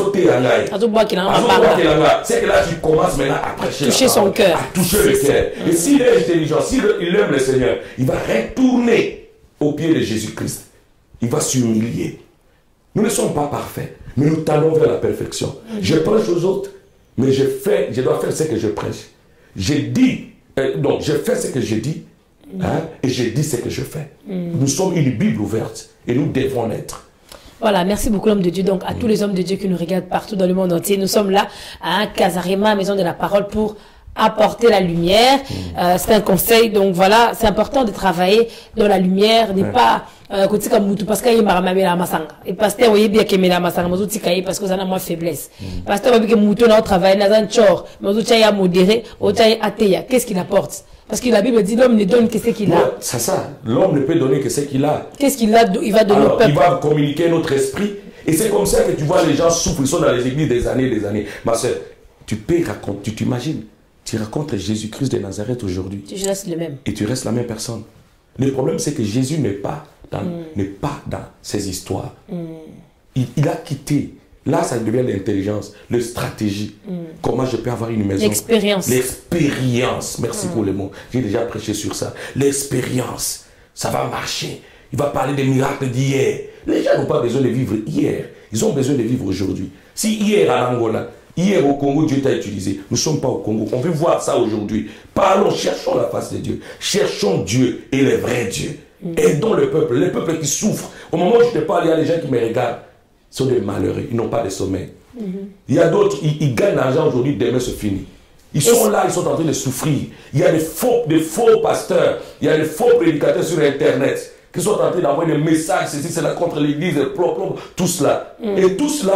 c'est que là tu commences maintenant à prêcher, toucher son cœur, à toucher le cœur. Et s'il est intelligent, s'il aime le Seigneur, il va retourner au pied de Jésus-Christ. Il va s'humilier. Nous ne sommes pas parfaits, mais nous tendons vers la perfection. Je prêche aux autres, mais je fais, je dois faire ce que je prêche. Je dis, euh, donc je fais ce que je dis. Hein? Et je dis ce que je fais. Mm. Nous sommes une Bible ouverte et nous devons l'être. Voilà, merci beaucoup l'homme de Dieu. Donc à mm. tous les hommes de Dieu qui nous regardent partout dans le monde entier, nous sommes là à Casarema, Maison de la Parole, pour apporter la lumière. Mm. Euh, c'est un conseil, donc voilà, c'est important de travailler dans la lumière, n'est mm. pas côté comme Moutou, parce qu'il y a la masanga. Et pasteur, vous voyez bien qu'il y a la masanga, mais aussi parce que vous avez moins faiblesse. Pasteur, vous voyez que Moutou, on travaille dans un chor, mais vous avez modéré, vous avez athée. Qu'est-ce qu'il apporte? Parce que la Bible dit l'homme ne donne que ce qu'il a. C'est ça. L'homme ne peut donner que ce qu'il a. Qu'est-ce qu'il a? Il va donner au peuple. Il va communiquer notre esprit. Et c'est comme ça que tu vois les gens souffrent. Ils sont dans les églises des années et des années. Ma soeur, tu peux raconter, tu t'imagines, tu racontes Jésus-Christ de Nazareth aujourd'hui. Tu restes le même. Et tu restes la même personne. Le problème, c'est que Jésus n'est pas dans, mm. n'est pas dans ces histoires. Mm. Il, il a quitté. Là, ça devient l'intelligence, la stratégie. Mm. Comment je peux avoir une maison? L'expérience. L'expérience. Merci mm. pour le mot. J'ai déjà prêché sur ça. L'expérience. Ça va marcher. Il va parler des miracles d'hier. Les gens n'ont pas besoin de vivre hier. Ils ont besoin de vivre aujourd'hui. Si hier à Angola, hier au Congo, Dieu t'a utilisé. Nous ne sommes pas au Congo. On veut voir ça aujourd'hui. Parlons, cherchons la face de Dieu. Cherchons Dieu et le vrai Dieu. Mm. Aidons le peuple. Les peuples qui souffrent. Au moment où je te parle, il y a des gens qui me regardent. Sont des malheureux, ils n'ont pas de sommeil. Mm-hmm. Il y a d'autres, ils, ils gagnent l'argent aujourd'hui, demain c'est fini. Ils sont là, ils sont en train de souffrir. Il y a des faux, des faux pasteurs, il y a des faux prédicateurs sur Internet qui sont en train d'envoyer des messages, ceci, c'est là contre l'église, tout cela. Mm. Et tout cela,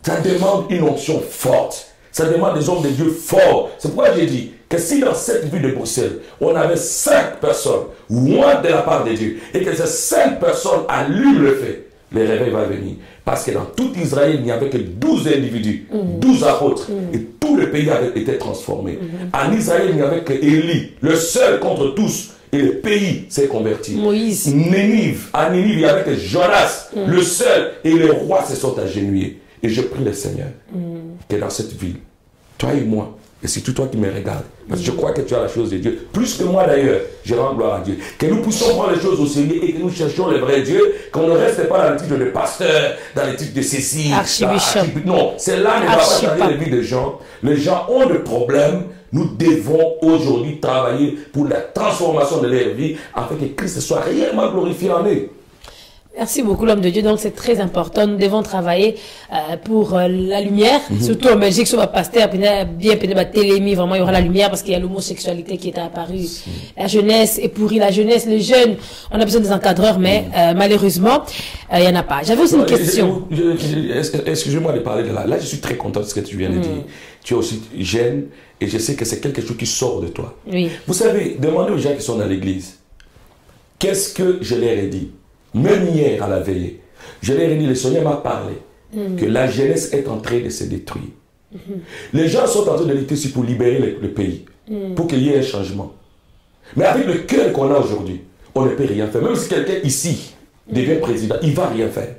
Ça demande une onction forte. Ça demande des hommes de Dieu forts. C'est pourquoi j'ai dit que si dans cette ville de Bruxelles, on avait cinq personnes, loin de la part de Dieu, et que ces cinq personnes allument le feu, le réveil va venir. Parce que dans tout Israël, il n'y avait que douze individus, mmh. douze apôtres, mmh. et tout le pays avait été transformé. Mmh. En Israël, il n'y avait que Élie, le seul contre tous, et le pays s'est converti. Moïse. Nénive, à Nénive, il n'y avait que Jonas, mmh. le seul, et les rois se sont agenouillés. Et je prie le Seigneur mmh. que dans cette ville, toi et moi, et c'est tout toi qui me regardes, parce que je crois que tu as la chose de Dieu, plus que moi d'ailleurs, je rends gloire à Dieu. Que nous puissions prendre les choses au sérieux et que nous cherchions le vrai Dieu, qu'on ne reste pas dans le titre de pasteur, dans le titre de ceci, archibishop. Non, cela ne va pas changer la vie des gens. Les gens ont des problèmes. Nous devons aujourd'hui travailler pour la transformation de leur vie afin que Christ soit réellement glorifié en eux. Merci beaucoup l'homme de Dieu, donc c'est très important, nous devons travailler euh, pour euh, la lumière, mm-hmm. surtout en Belgique, sur le pasteur, bien peut-être télémie, vraiment il y aura la lumière parce qu'il y a l'homosexualité qui est apparue. Mm-hmm. La jeunesse est pourrie, la jeunesse, les jeunes, on a besoin des encadreurs, mais mm-hmm. euh, malheureusement, il euh, n'y en a pas. J'avais aussi une question. Excusez-moi de parler de là, là je suis très content de ce que tu viens de mm. dire. Tu es aussi jeune et je sais que c'est quelque chose qui sort de toi. Oui. Vous savez, demandez aux gens qui sont dans l'église, qu'est-ce que je leur ai dit? Même hier à la veillée, je leur ai dit, le Seigneur m'a parlé mm. que la jeunesse est en train de se détruire. Mm -hmm. Les gens sont en train de lutter pour libérer le, le pays, mm. pour qu'il y ait un changement. Mais avec le cœur qu'on a aujourd'hui, on ne peut rien faire. Même si quelqu'un ici devient président, il ne va rien faire.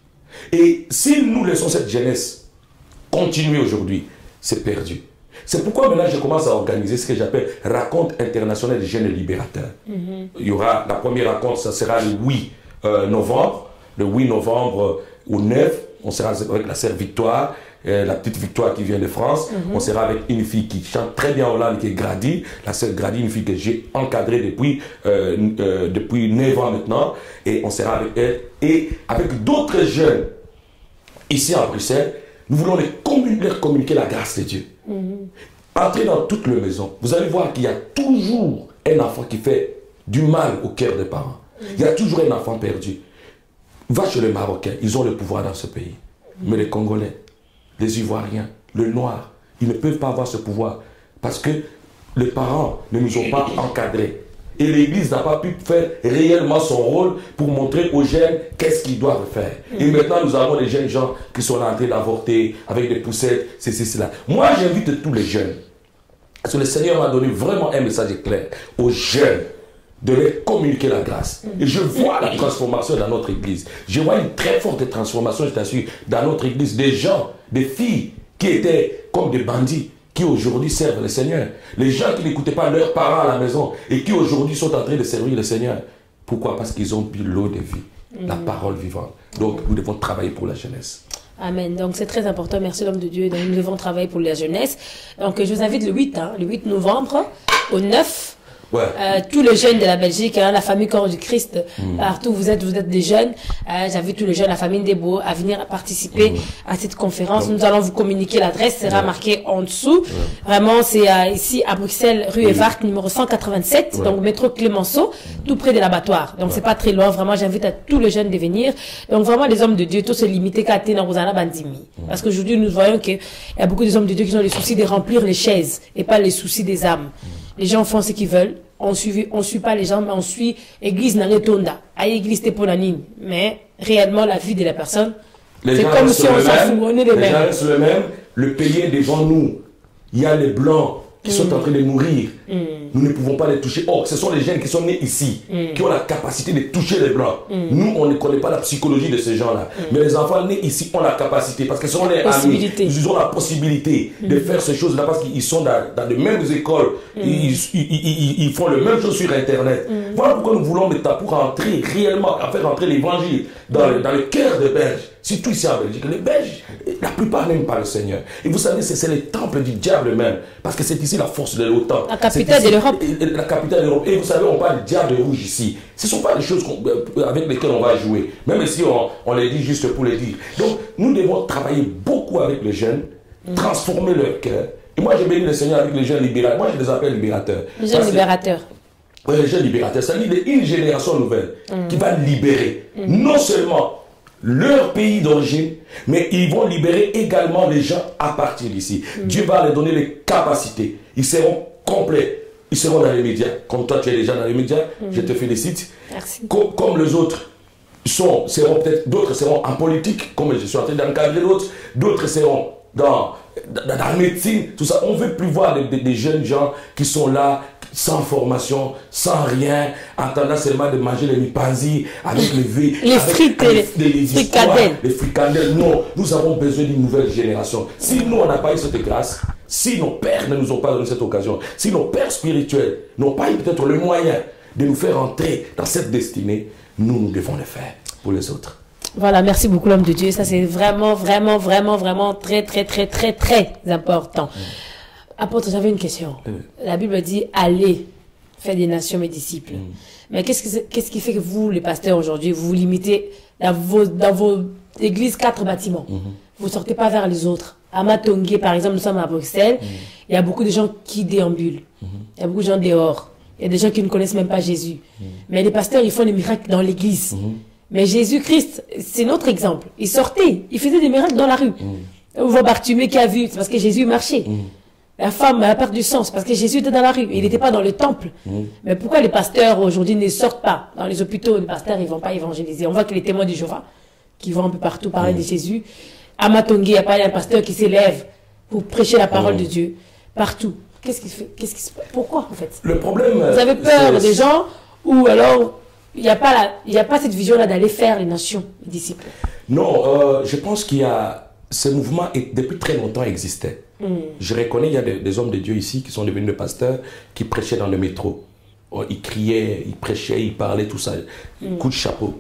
Et si nous laissons cette jeunesse continuer aujourd'hui, c'est perdu. C'est pourquoi maintenant je commence à organiser ce que j'appelle rencontre internationale des jeunes libérateurs. Mm-hmm. Il y aura la première rencontre, ça sera le huit novembre. Le huit novembre euh, au neuf, on sera avec la sœur Victoire, euh, la petite Victoire qui vient de France. Mm-hmm. On sera avec une fille qui chante très bien en Hollande, qui est Grady. La sœur Grady, une fille que j'ai encadrée depuis, euh, euh, depuis neuf ans maintenant. Et on sera avec elle. Et avec d'autres jeunes ici à Bruxelles, nous voulons les communiquer, leur communiquer la grâce de Dieu. Mm-hmm. Entrez dans toute la maison. Vous allez voir qu'il y a toujours un enfant qui fait du mal au cœur des parents. Mm-hmm. Il y a toujours un enfant perdu. Va chez les Marocains, ils ont le pouvoir dans ce pays. Mm-hmm. Mais les Congolais, les Ivoiriens, les Noirs, ils ne peuvent pas avoir ce pouvoir parce que les parents ne nous ont pas encadrés. Et l'Église n'a pas pu faire réellement son rôle pour montrer aux jeunes qu'est-ce qu'ils doivent faire. Mm-hmm. Et maintenant, nous avons des jeunes gens qui sont en train d'avorter avec des poussettes, c'est cela. Moi, j'invite tous les jeunes, parce que le Seigneur m'a donné vraiment un message clair aux jeunes, de leur communiquer la grâce. Mm-hmm. Et je vois la transformation dans notre Église. Je vois une très forte transformation, je t'assure, dans notre Église. Des gens, des filles qui étaient comme des bandits, qui aujourd'hui servent le Seigneur. Les gens qui n'écoutaient pas leurs parents à la maison et qui aujourd'hui sont en train de servir le Seigneur. Pourquoi? Parce qu'ils ont bu l'eau de vie, mmh. la parole vivante. Donc nous devons travailler pour la jeunesse. Amen. Donc c'est très important. Merci l'homme de Dieu. Donc nous devons travailler pour la jeunesse. Donc je vous invite le huit, hein, le huit novembre au neuf. Ouais. Euh, tous les jeunes de la Belgique, hein, la famille Corps du Christ, mmh. partout vous êtes, vous êtes des jeunes. Euh, J'invite tous les jeunes, la famille Ndebo, à venir participer mmh. à cette conférence. Mmh. Nous allons vous communiquer l'adresse, sera ouais. marquée en dessous. Ouais. Vraiment, c'est euh, ici à Bruxelles, rue Evart, mmh. numéro cent quatre-vingt-sept, ouais. donc métro Clémenceau, mmh. tout près de l'abattoir. Donc ouais. c'est pas très loin. Vraiment, j'invite à tous les jeunes de venir. Donc vraiment, les hommes de Dieu, tous se limiter qu'à Téna Rosana Bandimi. Mmh. Parce qu'aujourd'hui, nous voyons qu'il y a beaucoup d'hommes de Dieu qui ont les soucis de remplir les chaises et pas les soucis des âmes. Mmh. Les gens font ce qu'ils veulent. On suit, on suit pas les gens, mais on suit Église Naretonda. À Église Teponanine. Mais réellement, la vie de la personne, c'est comme si on s'en fout. On est les mêmes. Les gens restent les mêmes. Le pays est devant nous. Il y a les blancs qui mm. sont en train de mourir. Mm. Nous ne pouvons pas les toucher. Or, ce sont les jeunes qui sont nés ici, mm. qui ont la capacité de toucher les blancs. Mm. Nous, on ne connaît pas la psychologie de ces gens-là. Mm. Mais les enfants nés ici ont la capacité, parce que ce sont les amis. Ils ont la possibilité mm. de faire ces choses-là, parce qu'ils sont dans, dans les mêmes écoles. Mm. Ils, ils, ils, ils font le même chose sur Internet. Mm. Voilà pourquoi nous voulons l'État pour entrer réellement, à faire entrer l'évangile dans, mm. dans le cœur des Belges. Surtout ici en Belgique, les Belges, la plupart n'aiment pas le Seigneur. Et vous savez, c'est le temple du diable même. Parce que c'est ici la force de l'OTAN. La capitale de l'Europe. La capitale de l'Europe. Et vous savez, on parle du diable rouge ici. Ce ne sont pas des choses avec lesquelles on va jouer. Même si on, on les dit juste pour les dire. Donc, nous devons travailler beaucoup avec les jeunes, mm. transformer leur cœur. Et moi, j'ai béni le Seigneur avec les jeunes libérateurs. Moi, je les appelle libérateurs. Les jeunes libérateurs. Oui, les jeunes libérateurs. C'est-à-dire une génération nouvelle mm. qui va libérer. Mm. Non seulement leur pays d'origine, mais ils vont libérer également les gens à partir d'ici. Mm. Dieu va leur donner les capacités. Ils seront complets. Ils seront dans les médias. Comme toi, tu es déjà dans les médias, mm. je te félicite. Merci. Comme, comme les autres sont, seront peut-être, d'autres seront en politique, comme je suis en train d'encadrer d'autres, d'autres seront dans, dans, dans la médecine, tout ça. On ne veut plus voir des, des, des jeunes gens qui sont là, sans formation, sans rien, en attendant seulement de manger les mipanzis avec les vies, les frites, les, les, les fricadelles. Les fricadelles. Non, nous avons besoin d'une nouvelle génération. Si nous, on n'a pas eu cette grâce, si nos pères ne nous ont pas donné cette occasion, si nos pères spirituels n'ont pas eu peut-être le moyen de nous faire entrer dans cette destinée, nous, nous devons le faire pour les autres. Voilà, merci beaucoup l'homme de Dieu. Ça, c'est vraiment, vraiment, vraiment, vraiment très, très, très, très, très important. Mmh. Apôtre, j'avais une question. Mmh. La Bible dit, allez, faire des nations mes disciples. Mmh. Mais qu'est-ce qui, qu'est-ce qui fait que vous, les pasteurs, aujourd'hui, vous vous limitez dans vos, dans vos églises, quatre bâtiments. Mmh. Vous ne sortez pas vers les autres. À Matongé, par exemple, nous sommes à Bruxelles. Mmh. Il y a beaucoup de gens qui déambulent. Mmh. Il y a beaucoup de gens dehors. Il y a des gens qui ne connaissent même pas Jésus. Mmh. Mais les pasteurs, ils font des miracles dans l'église. Mmh. Mais Jésus-Christ, c'est notre exemple. Il sortait, il faisait des miracles dans la rue. Mmh. On voit Barthélemy qui a vu, c'est parce que Jésus marchait. Mmh. La femme a perdu du sens parce que Jésus était dans la rue. Il n'était pas dans le temple. Mmh. Mais pourquoi les pasteurs aujourd'hui ne sortent pas dans les hôpitaux? Les pasteurs, ils ne vont pas évangéliser. On voit que les témoins de Jéhovah, qui vont un peu partout parler mmh. de Jésus. À Matongé, il n'y a pas un pasteur qui s'élève pour prêcher la parole mmh. de Dieu. Partout. Qu'est-ce qui se fait? Qu'est-ce qui se... Pourquoi, en fait? Le problème... Vous avez peur des gens ou alors il n'y a pas la... il n'y a pas cette vision-là d'aller faire les nations, les disciples? Non, euh, je pense qu'il y a... Ce mouvement, est, depuis très longtemps, existait. Mm. Je reconnais, il y a des, des hommes de Dieu ici qui sont devenus des pasteurs qui prêchaient dans le métro. Ils criaient, ils prêchaient, ils parlaient, tout ça. Mm. Coup de chapeau.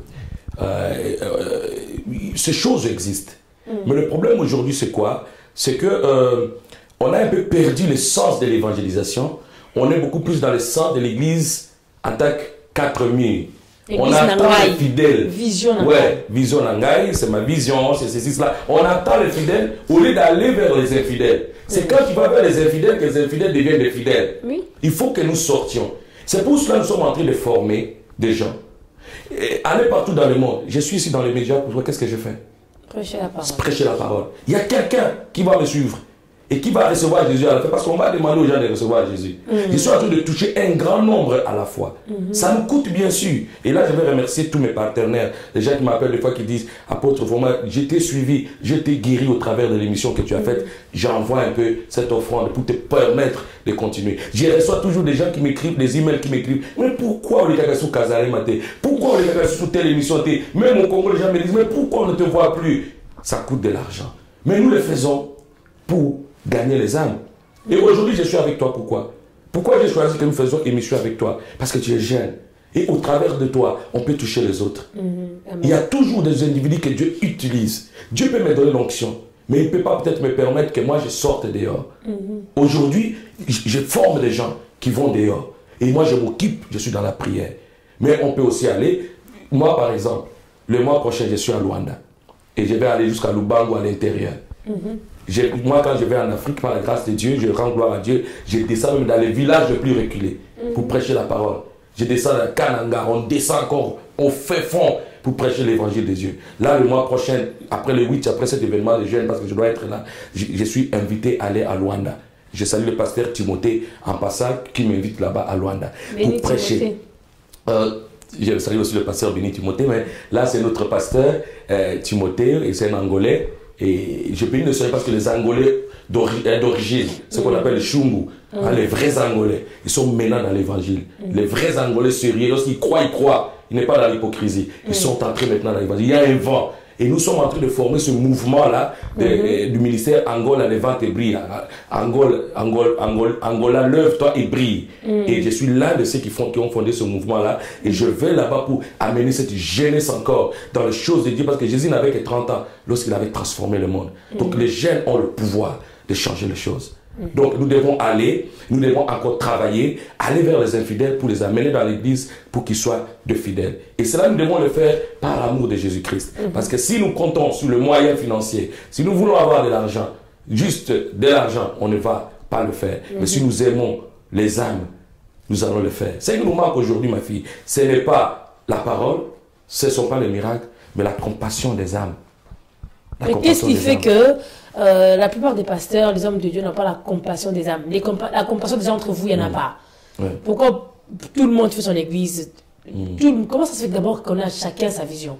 Euh, euh, ces choses existent. Mm. Mais le problème aujourd'hui, c'est quoi? C'est que euh, on a un peu perdu le sens de l'évangélisation. On est beaucoup plus dans le sens de l'église en tant que quatre mille. On attend les fidèles. Vision Nangai. Ouais, vision Nangai, c'est ma vision, c'est ceci, cela. On attend les fidèles au lieu d'aller vers les infidèles. C'est oui. quand tu vas vers les infidèles que les infidèles deviennent des fidèles. Oui. Il faut que nous sortions. C'est pour cela que nous sommes en train de former des gens. Et aller partout dans le monde. Je suis ici dans les médias, pour toi, qu'est-ce que je fais? Prêcher la parole. Prêcher la parole. Il y a quelqu'un qui va me suivre et qui va recevoir Jésus à la fin, parce qu'on va demander aux gens de recevoir Jésus. Mm-hmm. Je suis en train de toucher un grand nombre à la fois. Mm-hmm. Ça nous coûte bien sûr. Et là, je vais remercier tous mes partenaires, les gens qui m'appellent des fois, qui disent, apôtre, vraiment, je t'ai suivi, je t'ai guéri au travers de l'émission que tu as faite. J'envoie un peu cette offrande pour te permettre de continuer. Je reçois toujours des gens qui m'écrivent, des emails qui m'écrivent, mais pourquoi on est sur Kazare Maté? Pourquoi on est sur telle émission? Même au Congo, les gens me disent, mais pourquoi on ne te voit plus? Ça coûte de l'argent. Mais nous le faisons pour gagner les âmes. Et aujourd'hui, je suis avec toi. Pourquoi? Pourquoi j'ai choisi que nous faisons émission avec toi? Parce que tu es jeune. Et au travers de toi, on peut toucher les autres. Mm-hmm. Il y a toujours des individus que Dieu utilise. Dieu peut me donner l'onction, mais il ne peut pas peut-être me permettre que moi je sorte dehors. Mm-hmm. Aujourd'hui, je forme des gens qui vont dehors. Et moi, je m'occupe, je suis dans la prière. Mais on peut aussi aller. Moi, par exemple, le mois prochain, je suis à Luanda. Et je vais aller jusqu'à Lubango à l'intérieur. Mm-hmm. Moi, quand je vais en Afrique, par la grâce de Dieu, je rends gloire à Dieu, je descends même dans les villages les plus reculés mm-hmm. pour prêcher la parole. Je descends à Kananga, on descend encore, on fait fond pour prêcher l'évangile de Dieu. Là, le mois prochain, après le huit, après cet événement de jeunes, parce que je dois être là, je, je suis invité à aller à Luanda. Je salue le pasteur Timothée en passant, qui m'invite là-bas à Luanda Béni pour prêcher. Euh, je salue aussi le pasteur Béni Timothée, mais là, c'est notre pasteur euh, Timothée, et c'est un Angolais. Et je peux ne serait parce que les Angolais d'origine, ce qu'on appelle les Chungu, mm. hein, les vrais Angolais, ils sont maintenant dans l'évangile. Mm. Les vrais Angolais sérieux, lorsqu'ils croient, ils croient. Ils n'est pas dans l'hypocrisie. Ils mm. sont entrés maintenant dans l'évangile. Il y a un vent. Et nous sommes en train de former ce mouvement-là mm-hmm. du ministère Angola, lève et brille. Angola, Angola, Angola, Angola lève-toi et brille. Mm. Et je suis l'un de ceux qui, font, qui ont fondé ce mouvement-là. Et je vais là-bas pour amener cette jeunesse encore dans les choses de Dieu. Parce que Jésus n'avait que trente ans lorsqu'il avait transformé le monde. Mm. Donc les jeunes ont le pouvoir de changer les choses. Donc nous devons aller, nous devons encore travailler, aller vers les infidèles pour les amener dans l'église pour qu'ils soient de fidèles. Et cela, nous devons le faire par l'amour de Jésus-Christ. Mm-hmm. Parce que si nous comptons sur le moyen financier, si nous voulons avoir de l'argent, juste de l'argent, on ne va pas le faire. Mm-hmm. Mais si nous aimons les âmes, nous allons le faire. Ce qui nous manque aujourd'hui, ma fille, ce n'est pas la parole, ce ne sont pas les miracles, mais la compassion des âmes. La Mais qu'est-ce compassion qui des fait âmes. que euh, la plupart des pasteurs, les hommes de Dieu n'ont pas la compassion des âmes? Les compa- La compassion des gens entre vous, il n'y en a pas. Ouais. Pourquoi tout le monde fait son église? Tout le- Comment ça se fait d'abord qu'on a chacun sa vision?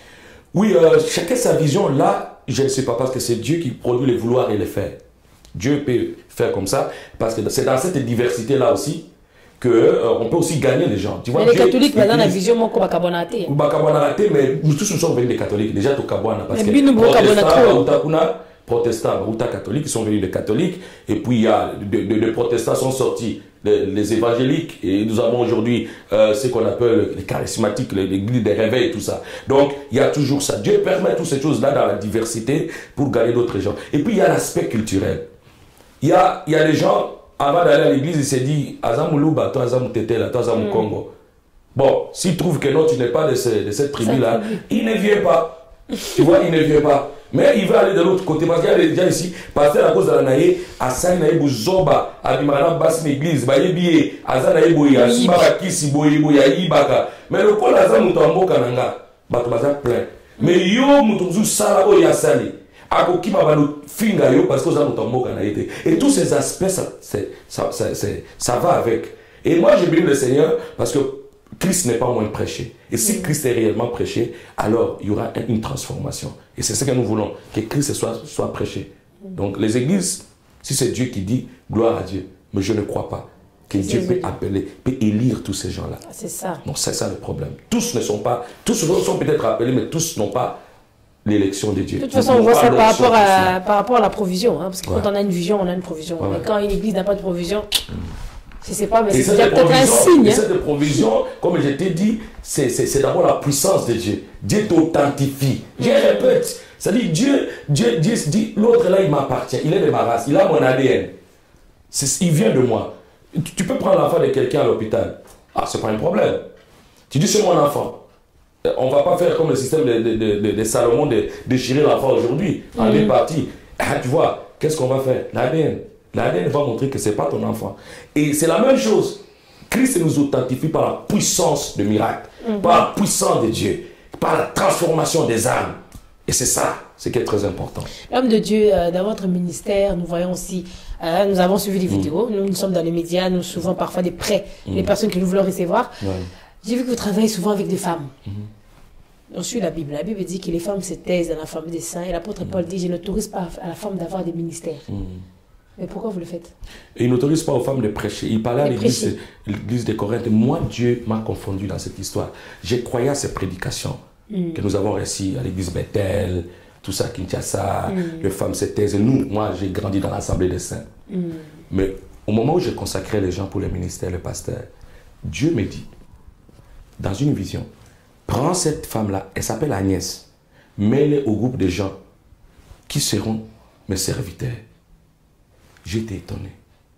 Oui, euh, chacun sa vision. Là, je ne sais pas, parce que c'est Dieu qui produit les vouloir et les faire. Dieu peut faire comme ça, parce que c'est dans cette diversité-là aussi qu'on euh, peut aussi gagner les gens. Tu vois, Mais les Dieu catholiques, maintenant, la utilise- vision, moi, comme à Kabonate. Ou Bakabwana raté, mais nous tous nous sommes venus des catholiques. Déjà, au Kabwana, parce Mais que Bino Bro Kabwana protestants, trop. Bauta Kuna, protestants, Bauta catholiques, ils sont venus des catholiques. Et puis, il y a, de, de, de protestants sont sortis les, les évangéliques. Et nous avons aujourd'hui euh, ce qu'on appelle les charismatiques, les- l'église des réveils, tout ça. Donc, il y a toujours ça. Dieu permet toutes ces choses-là dans la diversité pour gagner d'autres gens. Et puis, il y a l'aspect culturel. Il y a, il y a des gens, avant d'aller à l'église, ils se disent Azamuluba, toi Azamutetela, toi Azam Congo. Bon, s'ils trouvent que non, tu n'es pas de, ce- de cette tribu-là, il ne vient pas. Tu vois, il ne vient pas. Mais il va aller de l'autre côté. Parce qu'il y a des gens ici, pasteur à cause de la naïe, Asa naïe zoba, Adimana basse l'église, Bayebiye, Asa naïe boya, Sibaka kisi boye boya, Ibaka. Mais le col Asa Moutambo Kananga, Batubaza plein. Mais yo, Moutouzou Sala Oya Sali. Akoki Mabalo Finga yo, parce que Asa Moutambo Kanaïte. Et tous ces aspects, ça, c'est- ça, ça, c'est- ça va avec. Et moi, je bénis le Seigneur parce que Christ n'est pas moins prêché. Et si Christ est réellement prêché, alors il y aura une transformation. Et c'est ce que nous voulons, que Christ soit, soit prêché. Donc les églises, si c'est Dieu qui dit, gloire à Dieu, mais je ne crois pas que Dieu peut appeler, peut élire tous ces gens-là. C'est ça. Donc c'est ça le problème. Tous ne sont pas, tous sont peut-être appelés, mais tous n'ont pas l'élection de Dieu. De toute façon, on voit ça par rapport, à, par rapport à la provision. Hein, parce que Ouais. quand on a une vision, on a une provision. Ouais, Mais ouais. quand une église n'a pas de provision, je ne sais pas, mais Et c'est déjà cette peut-être un provision, signe. et Hein. cette provision, comme je t'ai dit, c'est c'est- c'est d'abord la puissance de Dieu. Dieu t'authentifie. Je répète, c'est-à-dire Dieu, Dieu, Dieu se dit, l'autre là, il m'appartient, il est de ma race, il a mon A D N. C'est- Il vient de moi. Tu, tu peux prendre l'enfant de quelqu'un à l'hôpital. Ah, c'est pas un problème. Tu dis, c'est mon enfant. Euh, On ne va pas faire comme le système de, de, de, de- de Salomon de déchirer l'enfant aujourd'hui en deux parties. Ah, tu vois, qu'est-ce qu'on va faire? L'A D N. L'A D N va montrer que ce n'est pas ton enfant. Et c'est la même chose. Christ nous authentifie par la puissance de miracle, par la puissance de Dieu, par la transformation des âmes. Et c'est ça, ce qui est très important. L'homme de Dieu, euh, dans votre ministère, nous voyons aussi, euh, nous avons suivi les vidéos, nous, nous sommes dans les médias, nous suivons parfois des prêts, les personnes que nous voulons recevoir. Ouais. J'ai vu que vous travaillez souvent avec des femmes. On suit la Bible. La Bible dit que les femmes se taisent dans la famille des saints et l'apôtre Paul dit, je n'autorise pas à la femme d'avoir des ministères. Mais pourquoi vous le faites? Et il n'autorise pas aux femmes de prêcher. Il parlait à De l'église prêcher. l'église de Corinthe. Moi, Dieu m'a confondu dans cette histoire. J'ai croyé à ces prédications que nous avons réussies à l'église Bethel, tout ça, Kinshasa, les femmes se taisent. Nous, moi, j'ai grandi dans l'Assemblée des saints. Mais au moment où je consacrais les gens pour le ministère, le pasteur, Dieu me dit, dans une vision, prends cette femme-là, elle s'appelle Agnès, mets-les au groupe de gens qui seront mes serviteurs. J'étais étonné.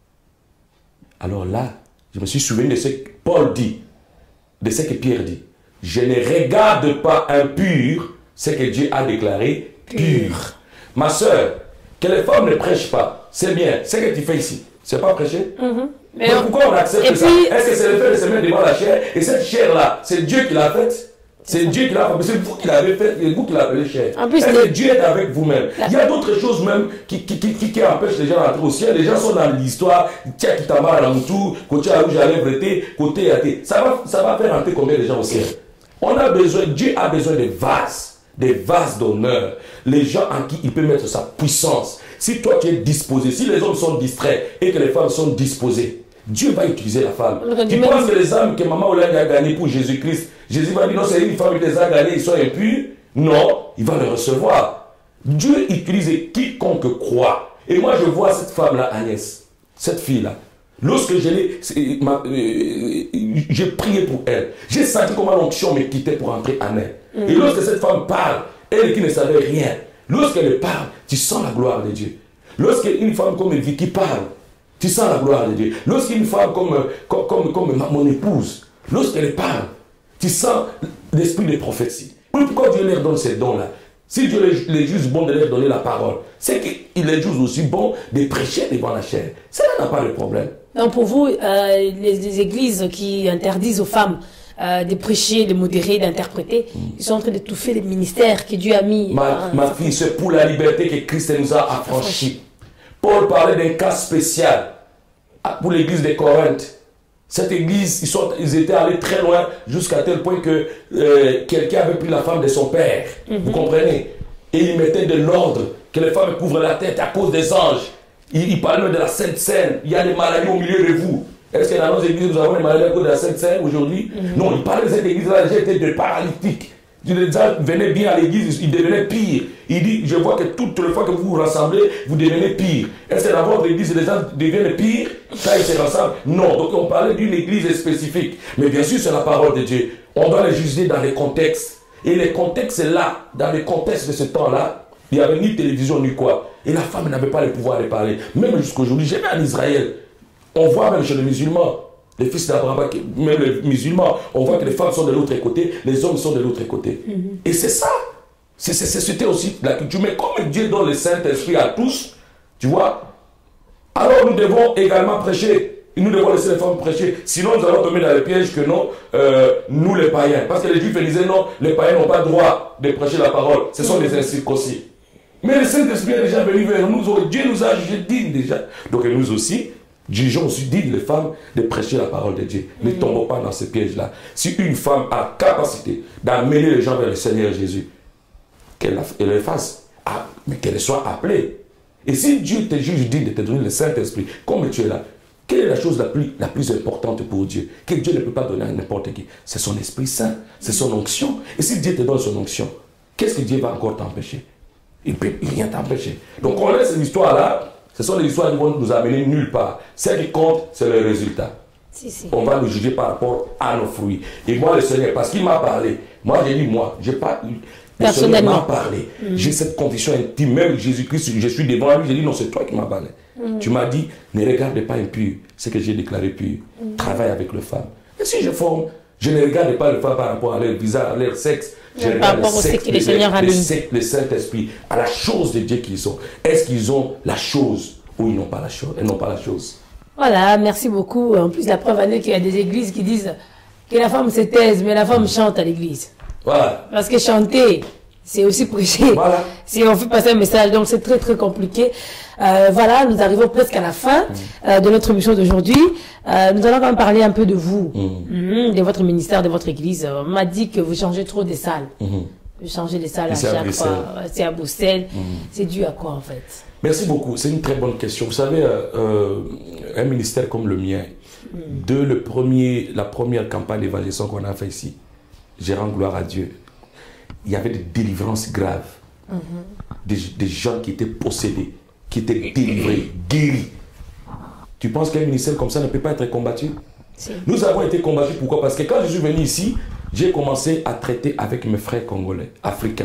Alors là, je me suis souvenu de ce que Paul dit, de ce que Pierre dit. Je ne regarde pas impur ce que Dieu a déclaré pur. Ma soeur, que les femmes ne prêchent pas, c'est bien. Ce que tu fais ici, c'est pas prêcher. Mais Mais on- pourquoi on accepte Et ça? puis- Est-ce que c'est le fait de se mettre devant la chair? Et cette chair-là, c'est Dieu qui l'a faite? C'est Dieu qui l'a fait. C'est vous qui l'avez fait, c'est vous qui l'avez chair. En plus, Est-ce les- que Dieu est avec vous-même? Il y a d'autres choses même qui, qui, qui, qui, qui empêchent les gens d'entrer au ciel. Les gens sont dans l'histoire. Tiens, qui t'amène à la moutou, côté à rouge à lèvres, côté à thé. Ça va, ça va faire entrer combien de gens au ciel? On a besoin, Dieu a besoin de vases, des vases d'honneur. Les gens en qui il peut mettre sa puissance. Si toi tu es disposé, si les hommes sont distraits et que les femmes sont disposées, Dieu va utiliser la femme. Donc, Tu même- penses que les âmes que maman Oleg a gagnées pour Jésus-Christ, Jésus va dire non, c'est une femme qui les a gagnées, ils sont impurs. Non, il va les recevoir. Dieu utilise quiconque croit. Et moi, je vois cette femme-là, Agnès, cette fille-là. Lorsque je l'ai, c'est- ma- euh, j'ai prié pour elle. J'ai senti comment l'onction me quittait pour entrer en elle. Et lorsque cette femme parle, elle qui ne savait rien, lorsqu'elle parle, tu sens la gloire de Dieu. Lorsqu'une femme comme Vicky parle, tu sens la gloire de Dieu. Lorsqu'une femme comme, comme, comme, comme ma- mon épouse, lorsqu'elle parle, tu sens l'esprit de prophétie. Pourquoi Dieu leur donne ces dons-là? Si Dieu les, les juge bon de leur donner la parole, c'est qu'il les juge aussi bon de prêcher devant la chair. Cela n'a pas de problème. Donc pour vous, euh, les, les églises qui interdisent aux femmes euh, de prêcher, de modérer, d'interpréter. Mm. Ils sont en train d'étouffer les ministères que Dieu a mis. Ma, ma fille, c'est pour la liberté que Christ nous a affranchis. Paul parlait d'un cas spécial pour l'église de Corinthe. Cette église, ils, sont, ils étaient allés très loin jusqu'à tel point que euh, quelqu'un avait pris la femme de son père. Mm-hmm. Vous comprenez? Et il mettait de l'ordre, que les femmes couvrent la tête à cause des anges. Il, il parlait de la Sainte Seine. Il y a des maladies au milieu de vous. Est-ce que dans nos églises, nous avons des maladies à cause de la Sainte Seine aujourd'hui? Mm-hmm. Non, il parlait de cette église-là, les gens étaient des paralytiques. Les gens venaient bien à l'église, ils devenaient pire. Il dit, je vois que toutes les fois que vous vous rassemblez, vous devenez pire. Est-ce que dans votre église, les gens deviennent pire quand ils se rassemblent? Non. Donc on parlait d'une église spécifique. Mais bien sûr, c'est la parole de Dieu. On doit les juger dans les contextes. Et les contextes là, dans les contextes de ce temps-là, il n'y avait ni télévision ni quoi. Et la femme n'avait pas le pouvoir de parler. Même jusqu'à aujourd'hui, j'ai vu en Israël, on voit même chez les musulmans, les fils d'Abraham, même les musulmans, on voit que les femmes sont de l'autre côté, les hommes sont de l'autre côté. Mm-hmm. Et c'est ça. C'était aussi la culture. Mais comme Dieu donne le Saint-Esprit à tous, tu vois, alors nous devons également prêcher. Nous devons laisser les femmes prêcher. Sinon, nous allons tomber dans le piège que non, euh, nous les païens. Parce que les Juifs disaient non, les païens n'ont pas le droit de prêcher la parole. Ce sont des incirconcis. Mais le Saint-Esprit est déjà venu vers nous. Dieu nous a jugés dignes déjà. Donc nous aussi, jugeons aussi dignes les femmes de prêcher la parole de Dieu. Ne tombons pas dans ce piège-là. Si une femme a capacité d'amener les gens vers le Seigneur Jésus, qu'elle le fasse, mais qu'elle soit appelée. Et si Dieu te juge digne de te donner le Saint-Esprit, comme tu es là, quelle est la chose la plus, la plus importante pour Dieu? Que Dieu ne peut pas donner à n'importe qui. C'est son Esprit Saint, c'est son onction. Et si Dieu te donne son onction, qu'est-ce que Dieu va encore t'empêcher? Il ne peut rien t'empêcher. Donc on laisse ces histoires-là, ce sont des histoires qui vont nous amener nulle part. Ce qui compte, c'est le résultat. Si, si. On va nous juger par rapport à nos fruits. Et moi, le Seigneur, parce qu'il m'a parlé, moi j'ai dit, moi, j'ai pas eu. Personnellement parlé. Mm. J'ai cette condition intime. Même Jésus-Christ, je suis devant lui, j'ai dit non, c'est toi qui m'as parlé. Mm. Tu m'as dit, ne regarde pas impur ce que j'ai déclaré pur. Mm. Travaille avec les femmes. Et si je forme, je ne regarde pas les femmes par rapport à leur visage, à leur sexe. Je par regarde rapport au sexe que le Seigneur a mis. Le Saint-Esprit, à la chose de Dieu qu'ils ont. Est-ce qu'ils ont la chose ou ils n'ont pas la chose? Ils n'ont pas la chose. Voilà, merci beaucoup. En plus, la preuve en est qu'il y a des églises qui disent que la femme se taise, mais la femme chante à l'église. Voilà. Parce que chanter, c'est aussi prêcher. Voilà. Si on fait passer un message, donc c'est très très compliqué. Euh, voilà, nous arrivons presque à la fin euh, de notre émission d'aujourd'hui. Euh, nous allons quand même parler un peu de vous, mmh. Mmh, de votre ministère, de votre église. On m'a dit que vous changez trop des salles. Mmh. Vous changez les salles à chaque fois. C'est à Bruxelles. Mmh. C'est dû à quoi en fait? Merci beaucoup. C'est une très bonne question. Vous savez, euh, un ministère comme le mien, mmh. de le premier, la première campagne d'évangélisation qu'on a fait ici, je rends gloire à Dieu. Il y avait des délivrances graves. Mm-hmm. des, des gens qui étaient possédés, qui étaient délivrés, guéris. Tu penses qu'un ministère comme ça ne peut pas être combattu? Si. Nous avons été combattus. Pourquoi? Parce que quand je suis venu ici, j'ai commencé à traiter avec mes frères congolais, africains.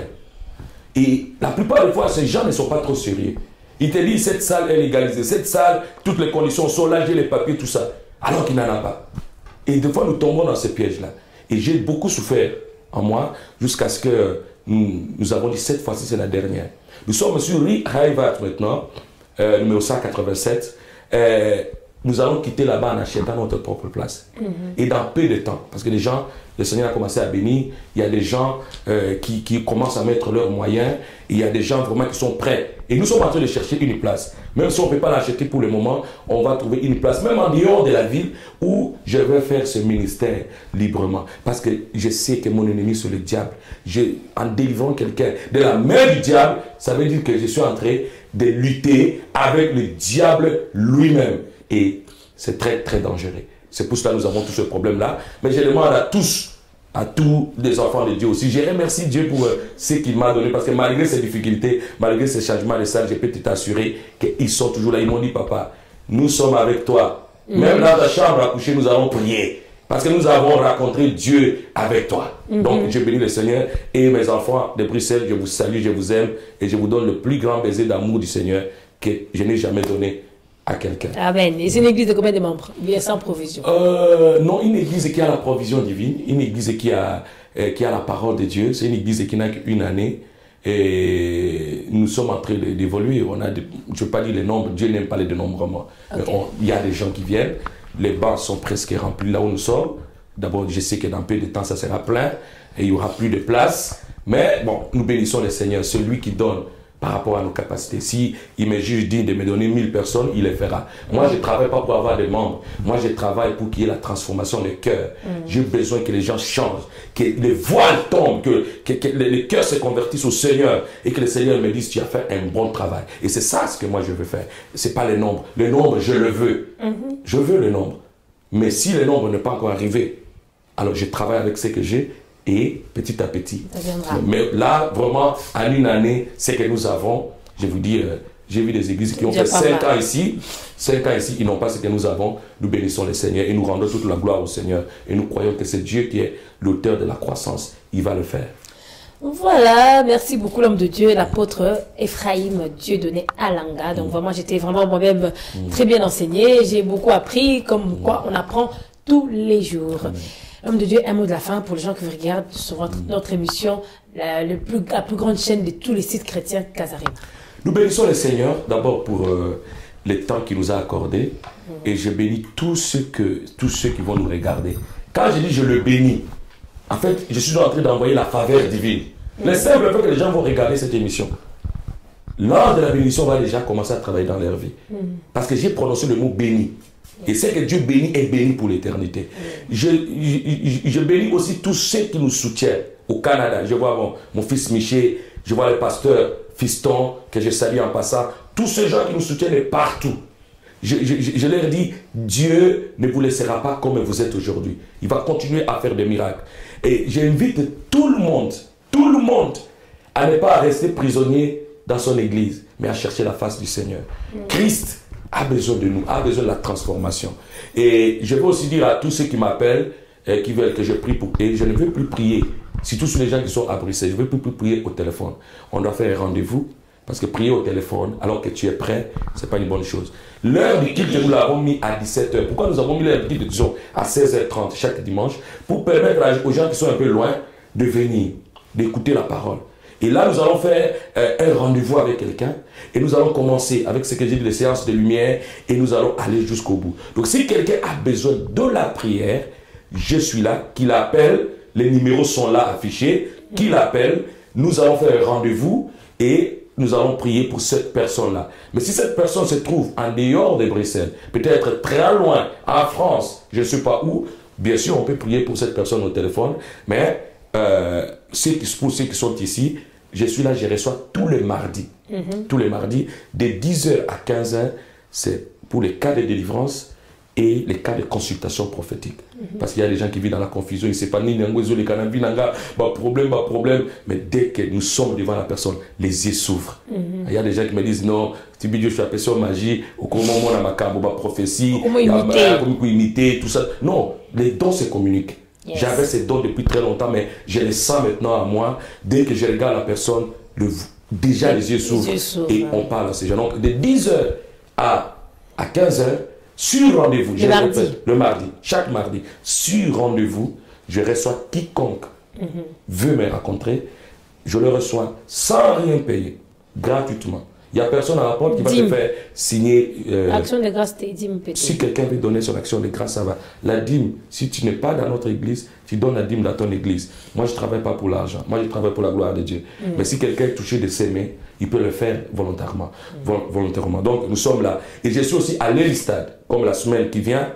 Et la plupart des fois, ces gens ne sont pas trop sérieux. Ils te disent, cette salle est légalisée. Cette salle, toutes les conditions sont là, j'ai les papiers, tout ça. Alors qu'il n'en a pas. Et des fois, nous tombons dans ces pièges-là. Et j'ai beaucoup souffert en moi, jusqu'à ce que nous, nous avons dit cette fois-ci, c'est la dernière. Nous sommes sur Rue Raivat maintenant, euh, numéro cent quatre-vingt-sept. Euh, nous allons quitter là-bas en achetant notre propre place. Mm-hmm. Et dans peu de temps, parce que les gens, le Seigneur a commencé à bénir, il y a des gens euh, qui, qui commencent à mettre leurs moyens, et il y a des gens vraiment qui sont prêts. Et nous sommes en train de chercher une place. Même si on ne peut pas l'acheter pour le moment, on va trouver une place, même en dehors de la ville, où je vais faire ce ministère librement. Parce que je sais que mon ennemi, c'est le diable. Je, en délivrant quelqu'un de la main du diable, ça veut dire que je suis en train de lutter avec le diable lui-même. Et c'est très, très dangereux. C'est pour cela que nous avons tout ce problème-là. Mais je demande à tous, à tous les enfants de Dieu aussi. Je remercie Dieu pour euh, ce qu'il m'a donné. Parce que malgré ces difficultés, malgré ces changements de salle, je peux t'assurer qu'ils sont toujours là. Ils m'ont dit, papa, nous sommes avec toi. Mm-hmm. Même dans ta chambre à coucher, nous allons prier. Parce que nous avons rencontré Dieu avec toi. Mm-hmm. Donc, je bénis le Seigneur. Et mes enfants de Bruxelles, je vous salue, je vous aime. Et je vous donne le plus grand baiser d'amour du Seigneur que je n'ai jamais donné à quelqu'un. Amen. Et c'est une église de combien de membres? Il est sans provision. Euh, non, une église qui a la provision divine, une église qui a, euh, qui a la parole de Dieu, c'est une église qui n'a qu'une année. Et nous sommes en train d'évoluer. On a, des, je ne veux pas dire les nombres, Dieu n'aime pas les dénombrements. Okay. Il y a des gens qui viennent, les bancs sont presque remplis là où nous sommes. D'abord, je sais que dans peu de temps, ça sera plein et il n'y aura plus de place. Mais bon, nous bénissons le Seigneur, celui qui donne par rapport à nos capacités. Si il me juge digne de me donner mille personnes, il les fera. Moi, je ne travaille pas pour avoir des membres. Moi, je travaille pour qu'il y ait la transformation des cœurs. Mm. J'ai besoin que les gens changent, que les voiles tombent, que, que, que les cœurs se convertissent au Seigneur et que le Seigneur me dise, tu as fait un bon travail. Et c'est ça ce que moi je veux faire. Ce n'est pas le nombre. Le nombre, je le veux. Mm-hmm. Je veux le nombre. Mais si le nombre n'est pas encore arrivé, alors je travaille avec ce que j'ai. Et petit à petit. Mais là, vraiment, en une année, ce que nous avons, je vous dis, euh, j'ai vu des églises qui ont fait cinq ans ici, cinq ans ici, ils n'ont pas ce que nous avons. Nous bénissons le Seigneur et nous rendons toute la gloire au Seigneur. Et nous croyons que c'est Dieu qui est l'auteur de la croissance. Il va le faire. Voilà, merci beaucoup l'homme de Dieu, l'apôtre Ephraim Dieudonné Alanga. Donc mmh. vraiment, j'étais vraiment moi-même mmh. très bien enseigné. J'ai beaucoup appris, comme mmh. quoi on apprend tous les jours. Mmh. Homme de Dieu, un mot de la fin pour les gens qui vous regardent sur votre, notre émission, la, le plus, la plus grande chaîne de tous les sites chrétiens, Casarema. Nous bénissons le Seigneur d'abord pour euh, le temps qu'il nous a accordé mmh. et je bénis tous ceux, que, tous ceux qui vont nous regarder. Quand je dis je le bénis, en fait, je suis en train d'envoyer la faveur divine. Mmh. Le simple fait que les gens vont regarder cette émission, l'ordre de la bénédiction va déjà commencer à travailler dans leur vie. Mmh. Parce que j'ai prononcé le mot béni. Et c'est que Dieu bénit est béni pour l'éternité. Je, je, je bénis aussi tous ceux qui nous soutiennent au Canada. Je vois mon, mon fils Michel, je vois le pasteur Fiston, que je salue en passant. Tous ces gens qui nous soutiennent partout. Je, je, je leur dis, Dieu ne vous laissera pas comme vous êtes aujourd'hui. Il va continuer à faire des miracles. Et j'invite tout le monde, tout le monde, à ne pas rester prisonnier dans son église, mais à chercher la face du Seigneur. Christ a besoin de nous, a besoin de la transformation. Et je veux aussi dire à tous ceux qui m'appellent, et qui veulent que je prie pour eux, je ne veux plus prier. Si tous les gens qui sont à Bruxelles, je ne veux plus, plus prier au téléphone. On doit faire un rendez-vous, parce que prier au téléphone, alors que tu es prêt, ce n'est pas une bonne chose. L'heure du culte, nous l'avons mis à dix-sept heures. Pourquoi nous avons mis l'heure du culte, disons, à seize heures trente chaque dimanche? Pour permettre aux gens qui sont un peu loin de venir, d'écouter la parole. Et là, nous allons faire euh, un rendez-vous avec quelqu'un et nous allons commencer avec ce que j'ai dit, les séances de lumière et nous allons aller jusqu'au bout. Donc, si quelqu'un a besoin de la prière, je suis là, qu'il appelle, les numéros sont là affichés, qu'il appelle, nous allons faire un rendez-vous et nous allons prier pour cette personne-là. Mais si cette personne se trouve en dehors de Bruxelles, peut-être très loin, en France, je ne sais pas où, bien sûr, on peut prier pour cette personne au téléphone, mais euh, ceux qui, pour ceux qui sont ici, je suis là, je reçois tous les mardis. Mm-hmm. Tous les mardis, de dix heures à quinze heures, c'est pour les cas de délivrance et les cas de consultation prophétique. Mm-hmm. Parce qu'il y a des gens qui vivent dans la confusion, ils ne savent pas ni les cannabis, pas problème, pas problème. Mais dès que nous sommes devant la personne, les yeux s'ouvrent. Mm-hmm. Il y a des gens qui me disent non, si je suis appelé sur magie, ou comment on a ma prophétie, comment imiter, comment imiter, tout ça. Non, les dons se communiquent. Yes. J'avais ces dons depuis très longtemps, mais je les sens maintenant à moi. Dès que je regarde la personne, le, déjà les yeux s'ouvrent et on parle à ces gens. Donc, de dix heures à, à quinze heures, sur rendez-vous, le, mardi. le mardi, chaque mardi, sur rendez-vous, je reçois quiconque mm-hmm. veut me rencontrer, je le reçois sans rien payer, gratuitement. Il n'y a personne à la porte qui va te faire signer. Euh, action de grâce, t'es dîme peut-être. Si quelqu'un veut donner son action de grâce, ça va. La dîme, si tu n'es pas dans notre église, tu donnes la dîme dans ton église. Moi, je ne travaille pas pour l'argent. Moi, je travaille pour la gloire de Dieu. Mm. Mais si quelqu'un est touché de ses mains, il peut le faire volontairement. Mm. volontairement. Donc, nous sommes là. Et je suis aussi à l'Elistad, comme la semaine qui vient.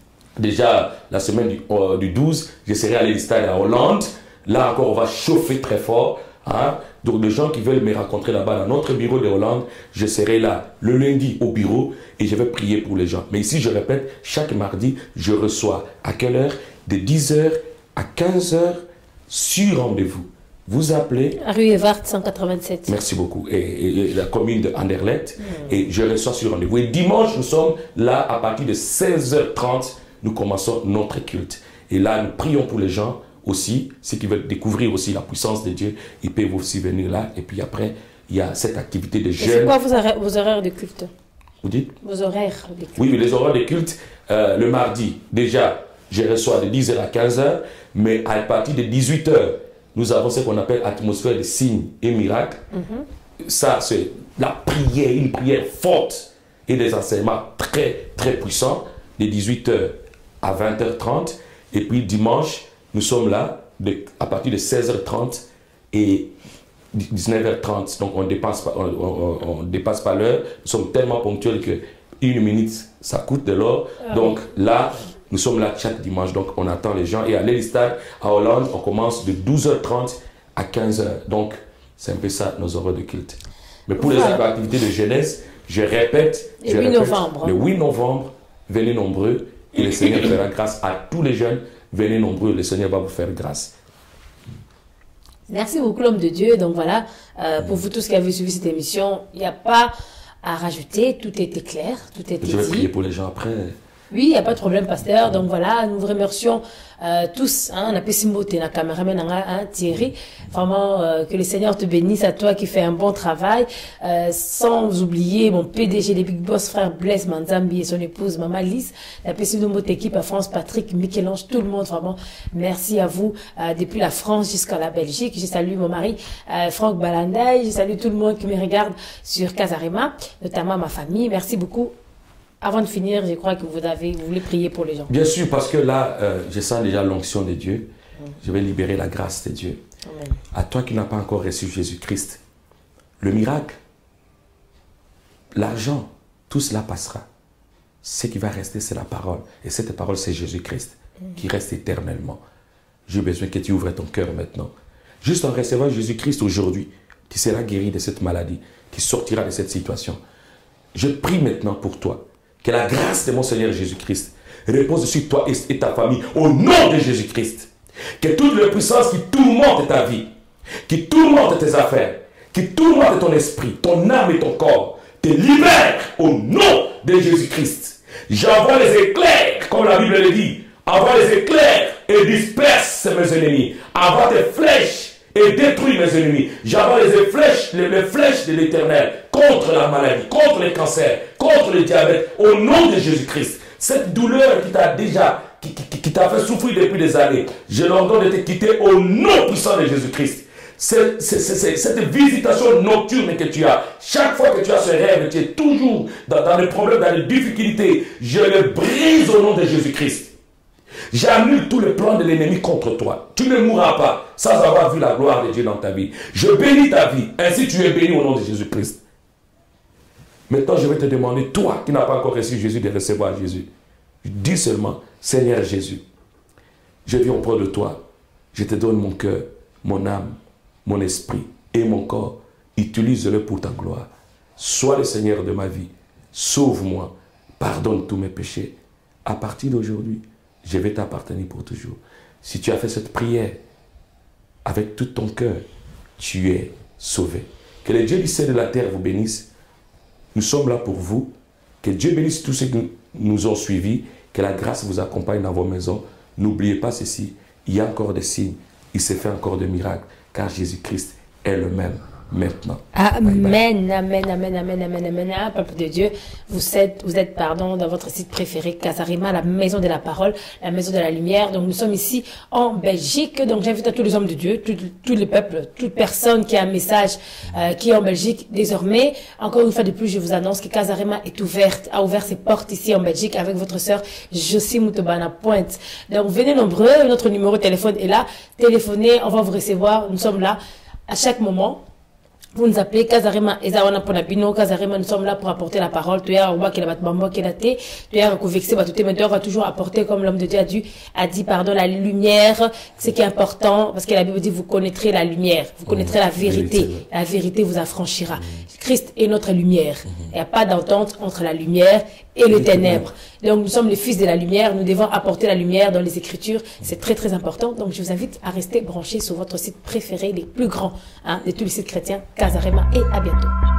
Déjà, la semaine du, euh, du douze, je serai à l'Elistad à Hollande. Là encore, on va chauffer très fort. Hein? Donc, les gens qui veulent me rencontrer là-bas dans notre bureau de Hollande, je serai là le lundi au bureau et je vais prier pour les gens. Mais ici, je répète, chaque mardi, je reçois à quelle heure? De dix heures à quinze heures sur rendez-vous. Vous appelez. Rue Evart cent quatre-vingt-sept. Merci beaucoup. Et, et, et la commune de Anderlecht. Mmh. Et je reçois sur rendez-vous. Et dimanche, nous sommes là à partir de seize heures trente. Nous commençons notre culte. Et là, nous prions pour les gens. Aussi, ceux qui veulent découvrir aussi la puissance de Dieu, ils peuvent aussi venir là. Et puis après, il y a cette activité de jeûne. C'est quoi vos horaires, vos horaires de culte? Vous dites? Vos horaires de culte. Oui, mais les horaires de culte, euh, le mardi, déjà, je reçois de dix heures à quinze heures, mais à partir de dix-huit heures, nous avons ce qu'on appelle atmosphère de signes et miracles. Mm-hmm. Ça, c'est la prière, une prière forte et des enseignements très, très puissants, de dix-huit heures à vingt heures trente. Et puis dimanche, nous sommes là de, à partir de seize heures trente et dix-neuf heures trente. Donc on ne dépasse pas, on, on, on dépasse pas l'heure. Nous sommes tellement ponctuels que une minute, ça coûte de l'or. Ah, donc oui. Là, nous sommes là chaque dimanche. Donc on attend les gens. Et à l'Elistad, à Hollande, on commence de douze heures trente à quinze heures. Donc c'est un peu ça nos horaires de culte. Mais pour voilà. Les activités de jeunesse, je répète, je huit répète novembre. Le huit novembre, venez nombreux et le Seigneur fera grâce à tous les jeunes. Venez nombreux, le Seigneur va vous faire grâce. Merci beaucoup, l'homme de Dieu. Donc voilà, euh, pour vous tous qui avez suivi cette émission, il n'y a pas à rajouter, tout était clair, tout était dit. Je vais prier pour les gens après. Oui, il n'y a pas de problème, pasteur. Donc voilà, nous vous remercions euh, tous. Hein, on a pu s'immoter la caméraman, hein, Thierry. Vraiment, euh, que le Seigneur te bénisse à toi qui fais un bon travail. Euh, sans oublier mon P D G des Big Boss, frère Blaise Manzambi et son épouse, Maman Lise. La P C de notre équipe à France, Patrick, Michel-Ange, tout le monde. Vraiment, merci à vous. Euh, depuis la France jusqu'à la Belgique. Je salue mon mari, euh, Franck Balandaï. Je salue tout le monde qui me regarde sur Casarema, notamment ma famille. Merci beaucoup. Avant de finir, je crois que vous, avez, vous voulez prier pour les gens. Bien sûr, parce que là, euh, je sens déjà l'onction de Dieu. Mmh. Je vais libérer la grâce de Dieu. Amen. À toi qui n'as pas encore reçu Jésus-Christ, le miracle, l'argent, tout cela passera. Ce qui va rester, c'est la parole. Et cette parole, c'est Jésus-Christ, mmh. qui reste éternellement. J'ai besoin que tu ouvres ton cœur maintenant. Juste en recevant Jésus-Christ aujourd'hui, tu seras guéri de cette maladie, tu sortiras de cette situation. Je prie maintenant pour toi. Que la grâce de mon Seigneur Jésus-Christ repose sur toi et ta famille au nom de Jésus-Christ. Que toute la puissance qui tourmente ta vie, qui tourmente tes affaires, qui tourmente ton esprit, ton âme et ton corps, te libère au nom de Jésus-Christ. J'envoie les éclairs, comme la Bible le dit. Envoie les éclairs et disperse mes ennemis. Envoie tes flèches et détruis mes ennemis. J'envoie les flèches, les, les flèches de l'Éternel contre la maladie, contre les cancers, contre le diabète, au nom de Jésus-Christ. Cette douleur qui t'a déjà, qui, qui, qui t'a fait souffrir depuis des années, je l'ordonne de te quitter au nom puissant de Jésus-Christ. C'est, c'est, c'est, cette visitation nocturne que tu as, chaque fois que tu as ce rêve, tu es toujours dans, dans les problèmes, dans les difficultés, je le brise au nom de Jésus-Christ. J'annule tous les plans de l'ennemi contre toi. Tu ne mourras pas sans avoir vu la gloire de Dieu dans ta vie. Je bénis ta vie. Ainsi tu es béni au nom de Jésus-Christ. Maintenant, je vais te demander, toi qui n'as pas encore reçu Jésus, de recevoir Jésus. Dis seulement, Seigneur Jésus, je viens auprès de toi. Je te donne mon cœur, mon âme, mon esprit et mon corps. Utilise-le pour ta gloire. Sois le Seigneur de ma vie. Sauve-moi. Pardonne tous mes péchés. À partir d'aujourd'hui, je vais t'appartenir pour toujours. Si tu as fait cette prière avec tout ton cœur, tu es sauvé. Que le Dieu du ciel et de la terre vous bénisse. Nous sommes là pour vous. Que Dieu bénisse tous ceux qui nous ont suivis. Que la grâce vous accompagne dans vos maisons. N'oubliez pas ceci. Il y a encore des signes. Il se fait encore des miracles. Car Jésus-Christ est le même maintenant. Amen, bye bye. Amen, amen, amen, amen, amen. Ah, peuple de Dieu, vous êtes, vous êtes, pardon, dans votre site préféré, Casarema, la maison de la parole, la maison de la lumière. Donc, nous sommes ici en Belgique. Donc, j'invite à tous les hommes de Dieu, tous les peuples, toute personne qui a un message, euh, qui est en Belgique. Désormais, encore une fois de plus, je vous annonce que Casarema est ouverte, a ouvert ses portes ici en Belgique avec votre sœur Josie Moutobana Pointe. Donc, venez nombreux. Notre numéro de téléphone est là. Téléphonez, on va vous recevoir. Nous sommes là à chaque moment. Vous nous appelez Casarema Ezawana Ponabino, Casarema, nous sommes là pour apporter la parole. Tu as un qui la batbamba qui la té, tu as un convexé, bah tout est maintenant, on va toujours apporter, comme l'homme de Dieu a dit, a dit, pardon, la lumière, ce qui est important, parce que la Bible dit, vous connaîtrez la lumière, vous connaîtrez la vérité, la vérité vous affranchira. Christ est notre lumière. Il n'y a pas d'entente entre la lumière et les ténèbres. Donc, nous sommes les fils de la lumière, nous devons apporter la lumière dans les Écritures. C'est très, très important. Donc, je vous invite à rester branchés sur votre site préféré, les plus grands, hein, de tous les sites chrétiens, Casarema, et à bientôt.